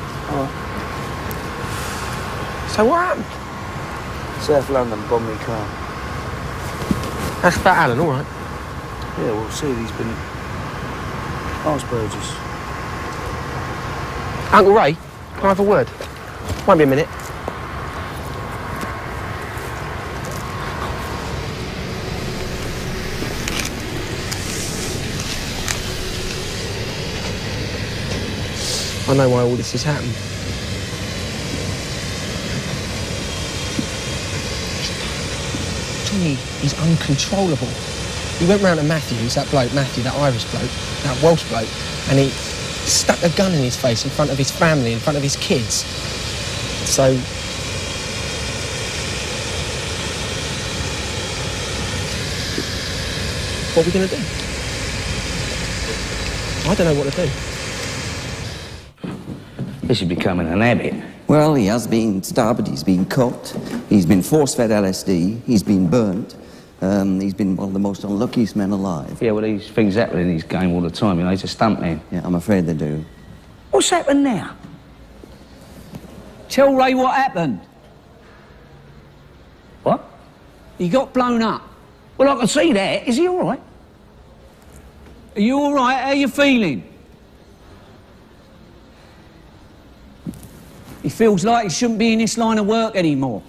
So what happened? South London bombed me car. That's about Alan, all right. Yeah, we'll see. He's been... Ask Burgess. Uncle Ray, can I have a word? Won't be a minute. I know why all this has happened. Johnny is uncontrollable. He went round to Matthews, that bloke, Matthew, that Irish bloke, that Welsh bloke, and he stuck a gun in his face in front of his family, in front of his kids. So... what are we going to do? I don't know what to do. This is becoming an habit. Well, he has been stabbed, he's been cut, he's been force-fed LSD, he's been burnt. He's been one of the most unluckiest men alive. Yeah, well, these things happen in his game all the time, you know, he's a stuntman. Yeah, I'm afraid they do. What's happened now? Tell Ray what happened. What? He got blown up. Well, I can see that. Is he all right? Are you all right? How are you feeling? He feels like he shouldn't be in this line of work anymore.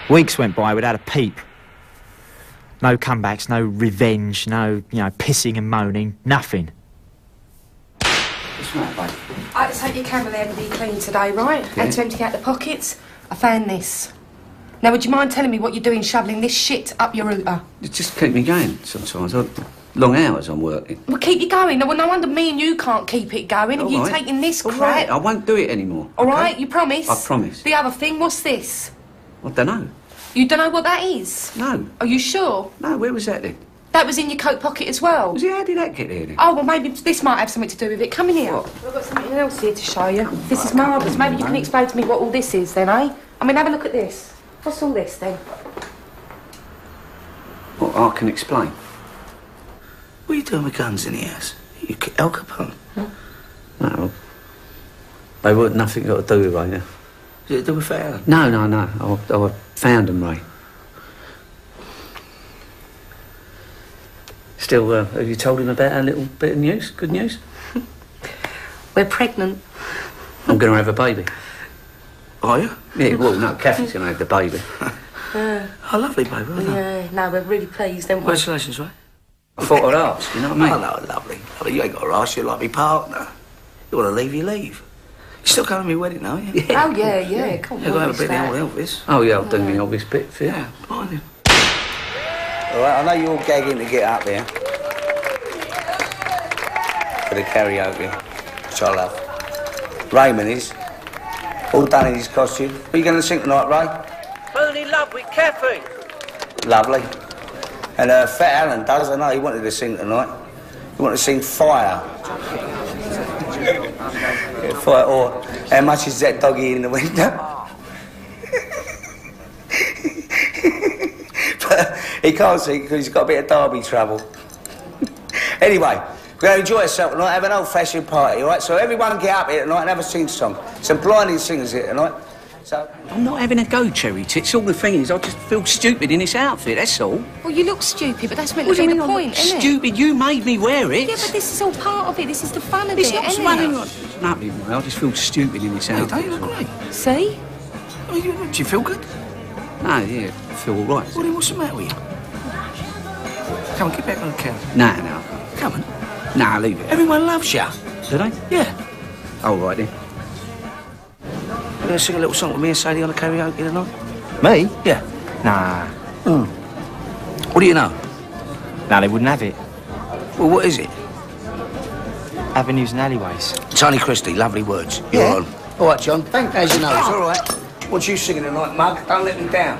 Weeks went by without a peep. No comebacks, no revenge, no, pissing and moaning, nothing. What's the matter, babe? I had to take your camera there to be clean today, right? Yeah. Had to empty out the pockets. I found this. Now, would you mind telling me what you're doing shoveling this shit up your router? It just keep me going sometimes. Long hours I'm working. Well, keep you going. No wonder me and you can't keep it going. All You're right. taking this All crap. right, I won't do it anymore. All okay? right, you promise? I promise. The other thing, what's this? I don't know. You don't know what that is? No. Are you sure? No, where was that then? That was in your coat pocket as well. How did that get there then? Oh, well, maybe this might have something to do with it. Come in here. I've got something else here to show you. This is marvellous. Maybe you can explain to me what all this is then, eh? I mean, have a look at this. What's all this then? Well, I can explain. What are you doing with guns in the house? You Al Capone? No. They weren't nothing got to do with Ray. Yeah. Is it to do with Fat Alan? No. I found them, Ray. Still, have you told him about our little bit of news? Good news? We're pregnant. I'm going to have a baby. Are you? Yeah, well, no, Kathy's going to have the baby. Oh, lovely, baby. Well done. Yeah, no, we're really pleased, don't we? Congratulations, Ray. I thought I'd ask, you know what I mean? Oh, no, lovely. You ain't got to ask. You're like my partner. You want to leave, you leave. You still coming to my wedding, are you? Oh, yeah. Come on. You're going to have a bit of the old Elvis. Oh, yeah, I'll do my obvious bit for you. Yeah, fine then. All right, I know you're all gagging to get up there. For the karaoke, which I love. Raymond is. All done in his costume. Are you going to sing tonight, Ray? Falling in love with Kathy. Lovely. And Fat Alan does, I know he wanted to sing tonight. He wanted to sing Fire. Yeah, Fire, or how much is that doggy in the window? But he can't sing because he's got a bit of Derby trouble. Anyway, we're going to enjoy ourselves tonight, have an old-fashioned party, all right? So everyone get up here tonight and have a sing-song. Some blinding singers here tonight. So I'm not having a go, Cherry Tits. All the thing is, I just feel stupid in this outfit, that's all. Well, you look stupid, but that's meant What to do be you the mean I'm point, isn't it? stupid? You made me wear it. Yeah, but this is all part of it. This is the fun of It's it, not isn't funny. it? It's nothing, I just feel stupid in this outfit. Don't you look great? See? Do you feel good? No, yeah, I feel all right. Well, then what's the matter with you? Come on, get back on the couch. No. Come on. Nah, leave it. Everyone loves you. Do they? Yeah. All right, then. You going to sing a little song with me and Sadie on the karaoke tonight? Me? Yeah. Nah. What do you know? No, they wouldn't have it. Well, what is it? Avenues and alleyways. Tony Christie, lovely words. You're on. All right, John. Thank you. As you know, it's all right. What's you singing tonight, mug? Don't let me down.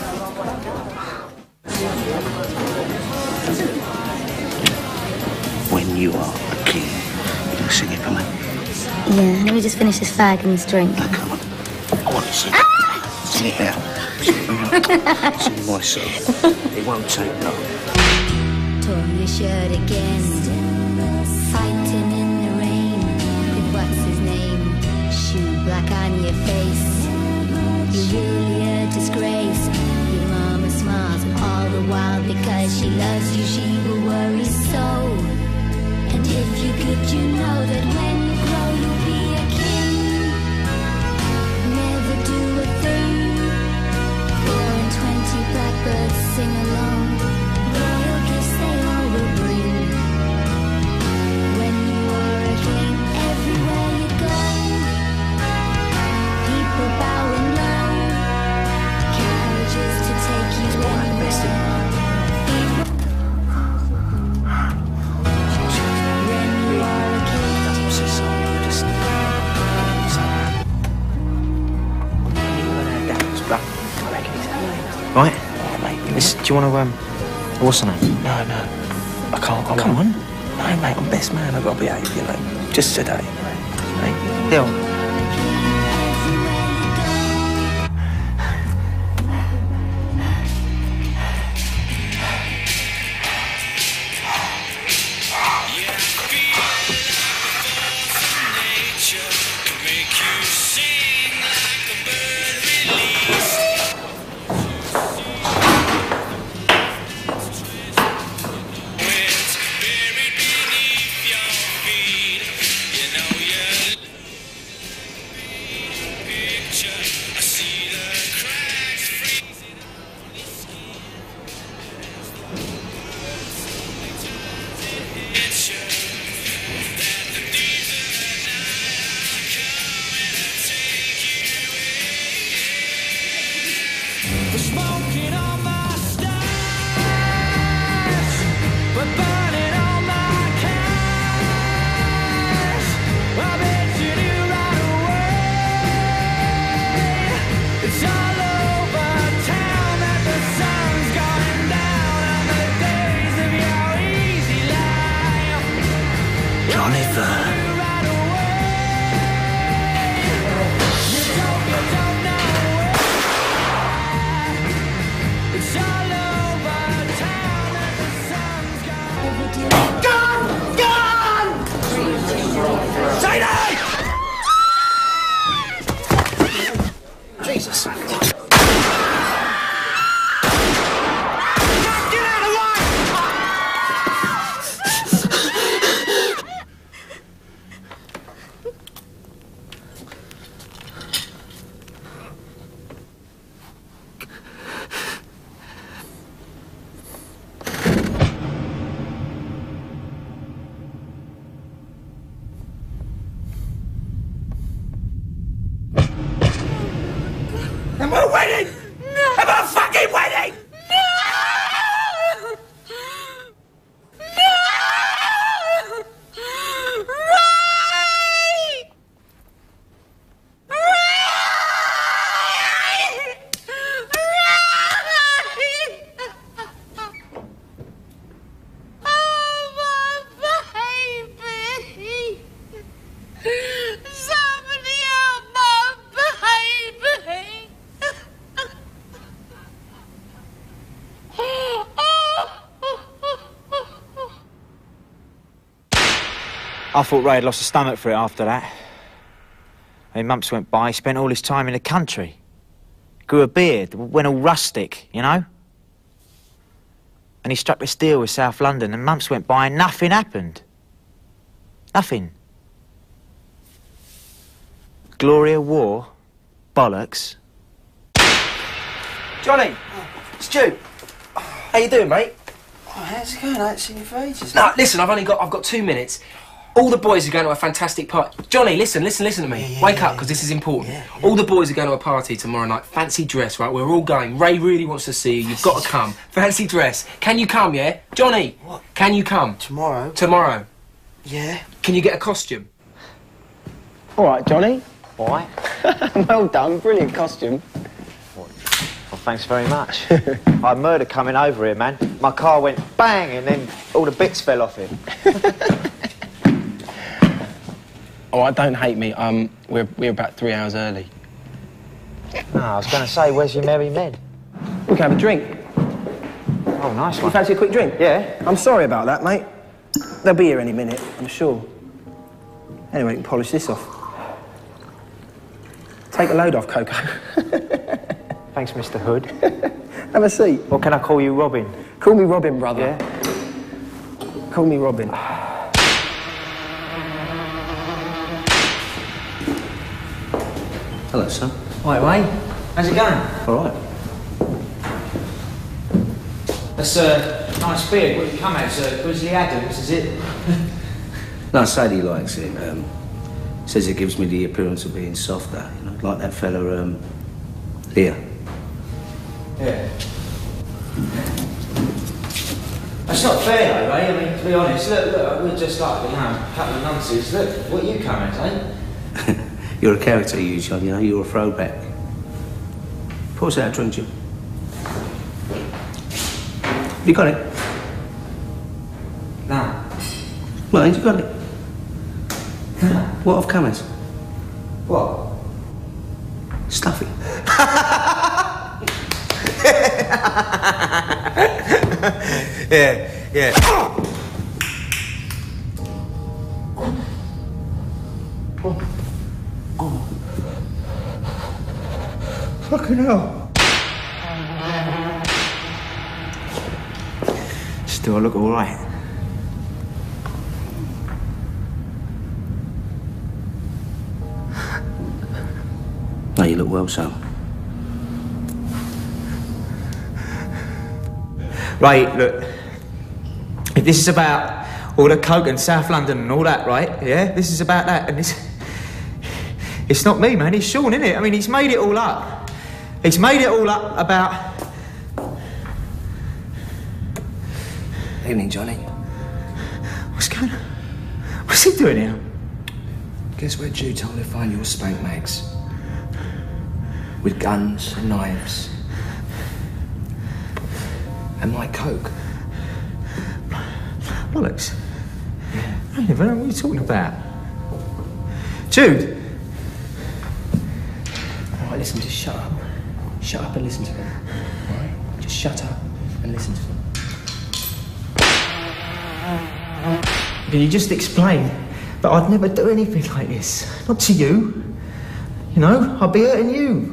When you are a king, you can sing it for me. Yeah, let me just finish this fag and this drink. No, come on. I want to sing it. Sing it now. Sing my song. It won't take long. Tore your shirt again. Fighting in the rain with what's his name? Shoe black on your face. You're really a disgrace. Your mama smiles all the while because she loves you. She will worry so. And if you could, you know that when you grow, you'll be a king. Never do a thing. 4 and 20 blackbirds sing along. Royal gifts they all will bring. When you are a king, everywhere you go, people bowing low. Carriages to take you anywhere. Right? Listen, do you want to, what's the name? No. I can't. Come on. No, mate, I'm best man. I've got to behave, you know. Just today. Mate. Dill. I thought Ray had lost his stomach for it after that. I mean, months went by, he spent all his time in the country. Grew a beard, went all rustic, you know? And he struck this deal with South London, and months went by and nothing happened. Nothing. Gloria War, bollocks. Johnny! Stu! How you doing, mate? Oh, how's it going? I haven't seen you for ages. No, listen, I've got 2 minutes. All the boys are going to a fantastic party. Johnny, listen to me. Wake up, because this is important. All the boys are going to a party tomorrow night. Fancy dress, right? We're all going. Ray really wants to see you. You've got to come. Fancy dress. Can you come, yeah? Johnny! What? Can you come? Tomorrow? Tomorrow. Yeah. Can you get a costume? All right, Johnny. All right. Well done. Brilliant costume. Well, thanks very much. I had murder coming over here, man. My car went bang, and then all the bits fell off it. All right, don't hate me. We're about 3 hours early. No, I was going to say, where's your merry men? We can have a drink. Oh, nice one. You fancy a quick drink? Yeah. I'm sorry about that, mate. They'll be here any minute, I'm sure. Anyway, you can polish this off. Take a load off, Coco. Thanks, Mr. Hood. Have a seat. Or can I call you Robin? Call me Robin, brother. Yeah? Call me Robin. Hello, son. Hi, Ray. How's it going? All right. That's a nice beard. What you come as? Grizzly Adams, is it? No, Sadie likes it. Says it gives me the appearance of being softer, you know, like that fella, Leah. Yeah. That's not fair, though, Ray. I mean, to be honest, look, we're just like, you know, a couple of nonsense. Look, what you come as, eh? You're a character, you, John, you know, you're a throwback. Pour us out a drink, Jim. You got it? No. Well, ain't you got it? No. What have come as? What? Stuffy. Yeah. Fucking hell. Still, I look all right. No, you look well, son. Right, look. If this is about all the coke and South London and all that, right? Yeah, this is about that, and it's not me, man. It's Sean, isn't it? I mean, he's made it all up. He's made it all up about. Evening, Johnny. What's going on? What's he doing here? Guess where Jude told her to find your spank mags? With guns and knives. And my coke. Bollocks. I don't even know what you're talking about. Jude! All right, listen, just shut up. Shut up and listen to them. All right? Just shut up and listen to them. Can you just explain that I'd never do anything like this? Not to you. You know, I'd be hurting you.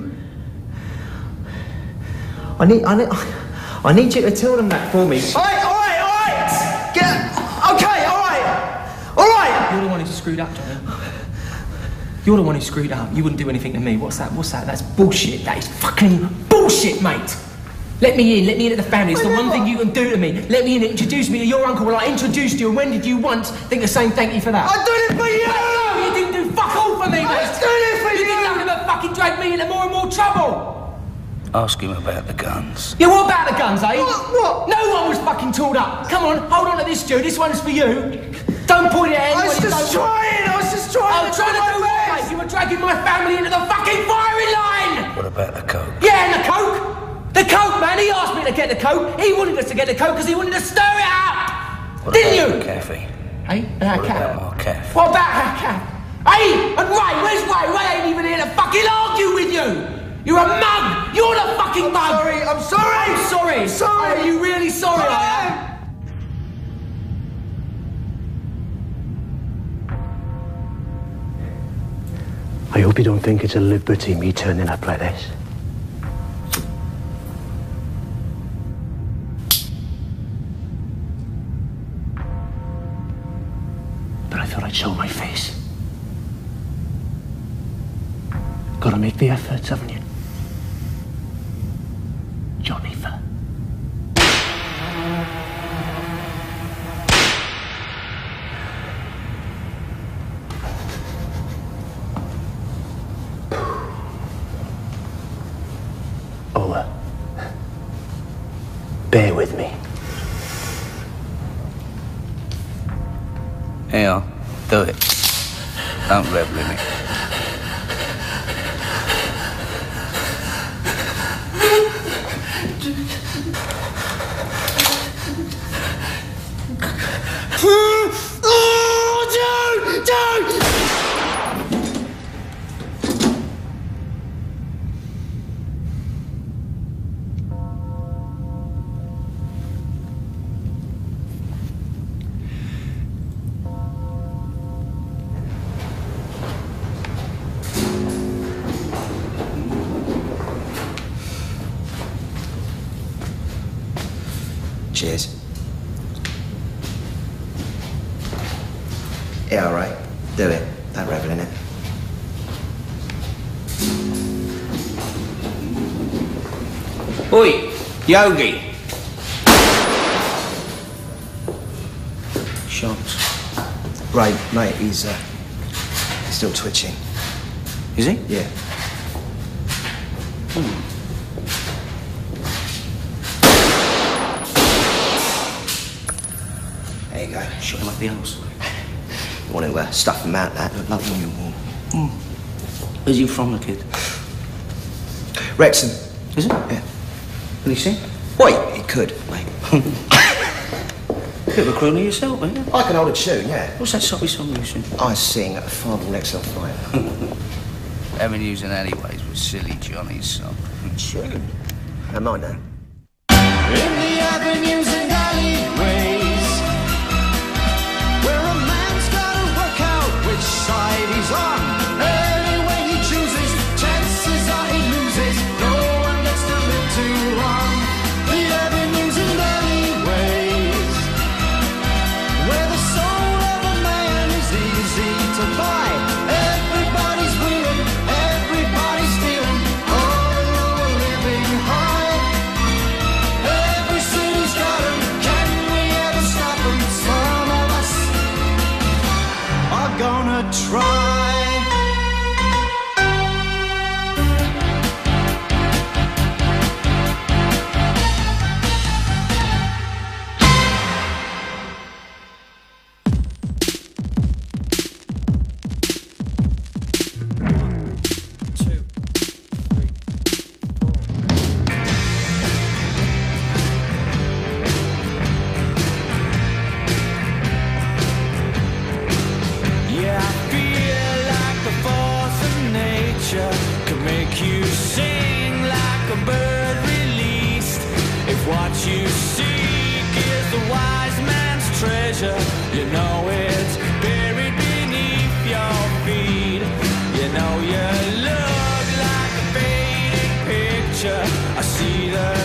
I need you to tell them that for me. All right! Okay, all right! You're the one who screwed up, Johnny. You're the one who screwed up. You wouldn't do anything to me. What's that? That's bullshit. That is fucking bullshit, mate. Let me in at the family. It's the one thing you can do to me. Let me in and introduce me to your uncle. Well, I introduced you, and when did you once think the same thank you for that? I did it for you! No, you didn't do fuck all for me, mate. I did it for you! You did nothing but fucking drag me into more and more trouble. Ask him about the guns. Yeah, what about the guns, eh? What? No one was fucking tooled up. Come on, hold on to this, Stu. This one's for you. Don't point it at anyone. I was just trying to I'm do trying to my do what, best. mate? You were dragging my family into the fucking firing line! What about the coke? Yeah, and the coke! The coke, man! He asked me to get the coke. He wanted us to get the coke because he wanted to stir it up! What Didn't about you? the cafe? Hey, our What cat. about my cafe? What about our cat? Hey, and Ray, where's Ray? Ray ain't even here to fucking argue with you! You're a mug! You're the fucking mug! I'm sorry! I'm sorry! Sorry! Are you really sorry, are you? I hope you don't think it's a liberty, me turning up like this. But I thought I'd show my face. Gotta make the efforts, haven't you? Johnny Fer. Bear with me. Here, do it. Don't revel in it. Cheers. Yeah, all right. Do it. Don't revel in it. Oi, Yogi. Shots. Right, mate, he's still twitching. Is he? Yeah. There you go. Shot him up the arse. You want to stuff him out, that? Look lovely and warm. Where's he from, the kid? Wrexham. Is it? Yeah. Can he sing? Wait, he could, mate. Bit of a crooner yourself, ain't you? I can hold a tune, yeah. What's that soppy song you sing? I sing Father Next on Fire. Avenues and Alleyways was silly Johnny's song. Tune. Am I now? In the avenues and alleyways, where a man's gotta work out which side he's on. Any way he chooses, chances are he loses. No one gets to live too long. The avenues and alleyways, where the soul of a man is easy to buy. Everybody's winning, everybody's stealing, all alone we're living high. Every city's got 'em, can we ever stop 'em? Some of us are gonna try. Yeah, I feel like the force of nature could make you sing like a bird released. If what you seek is the wise man's treasure, you know it's buried beneath your feet. You know you look like a fading picture. I see the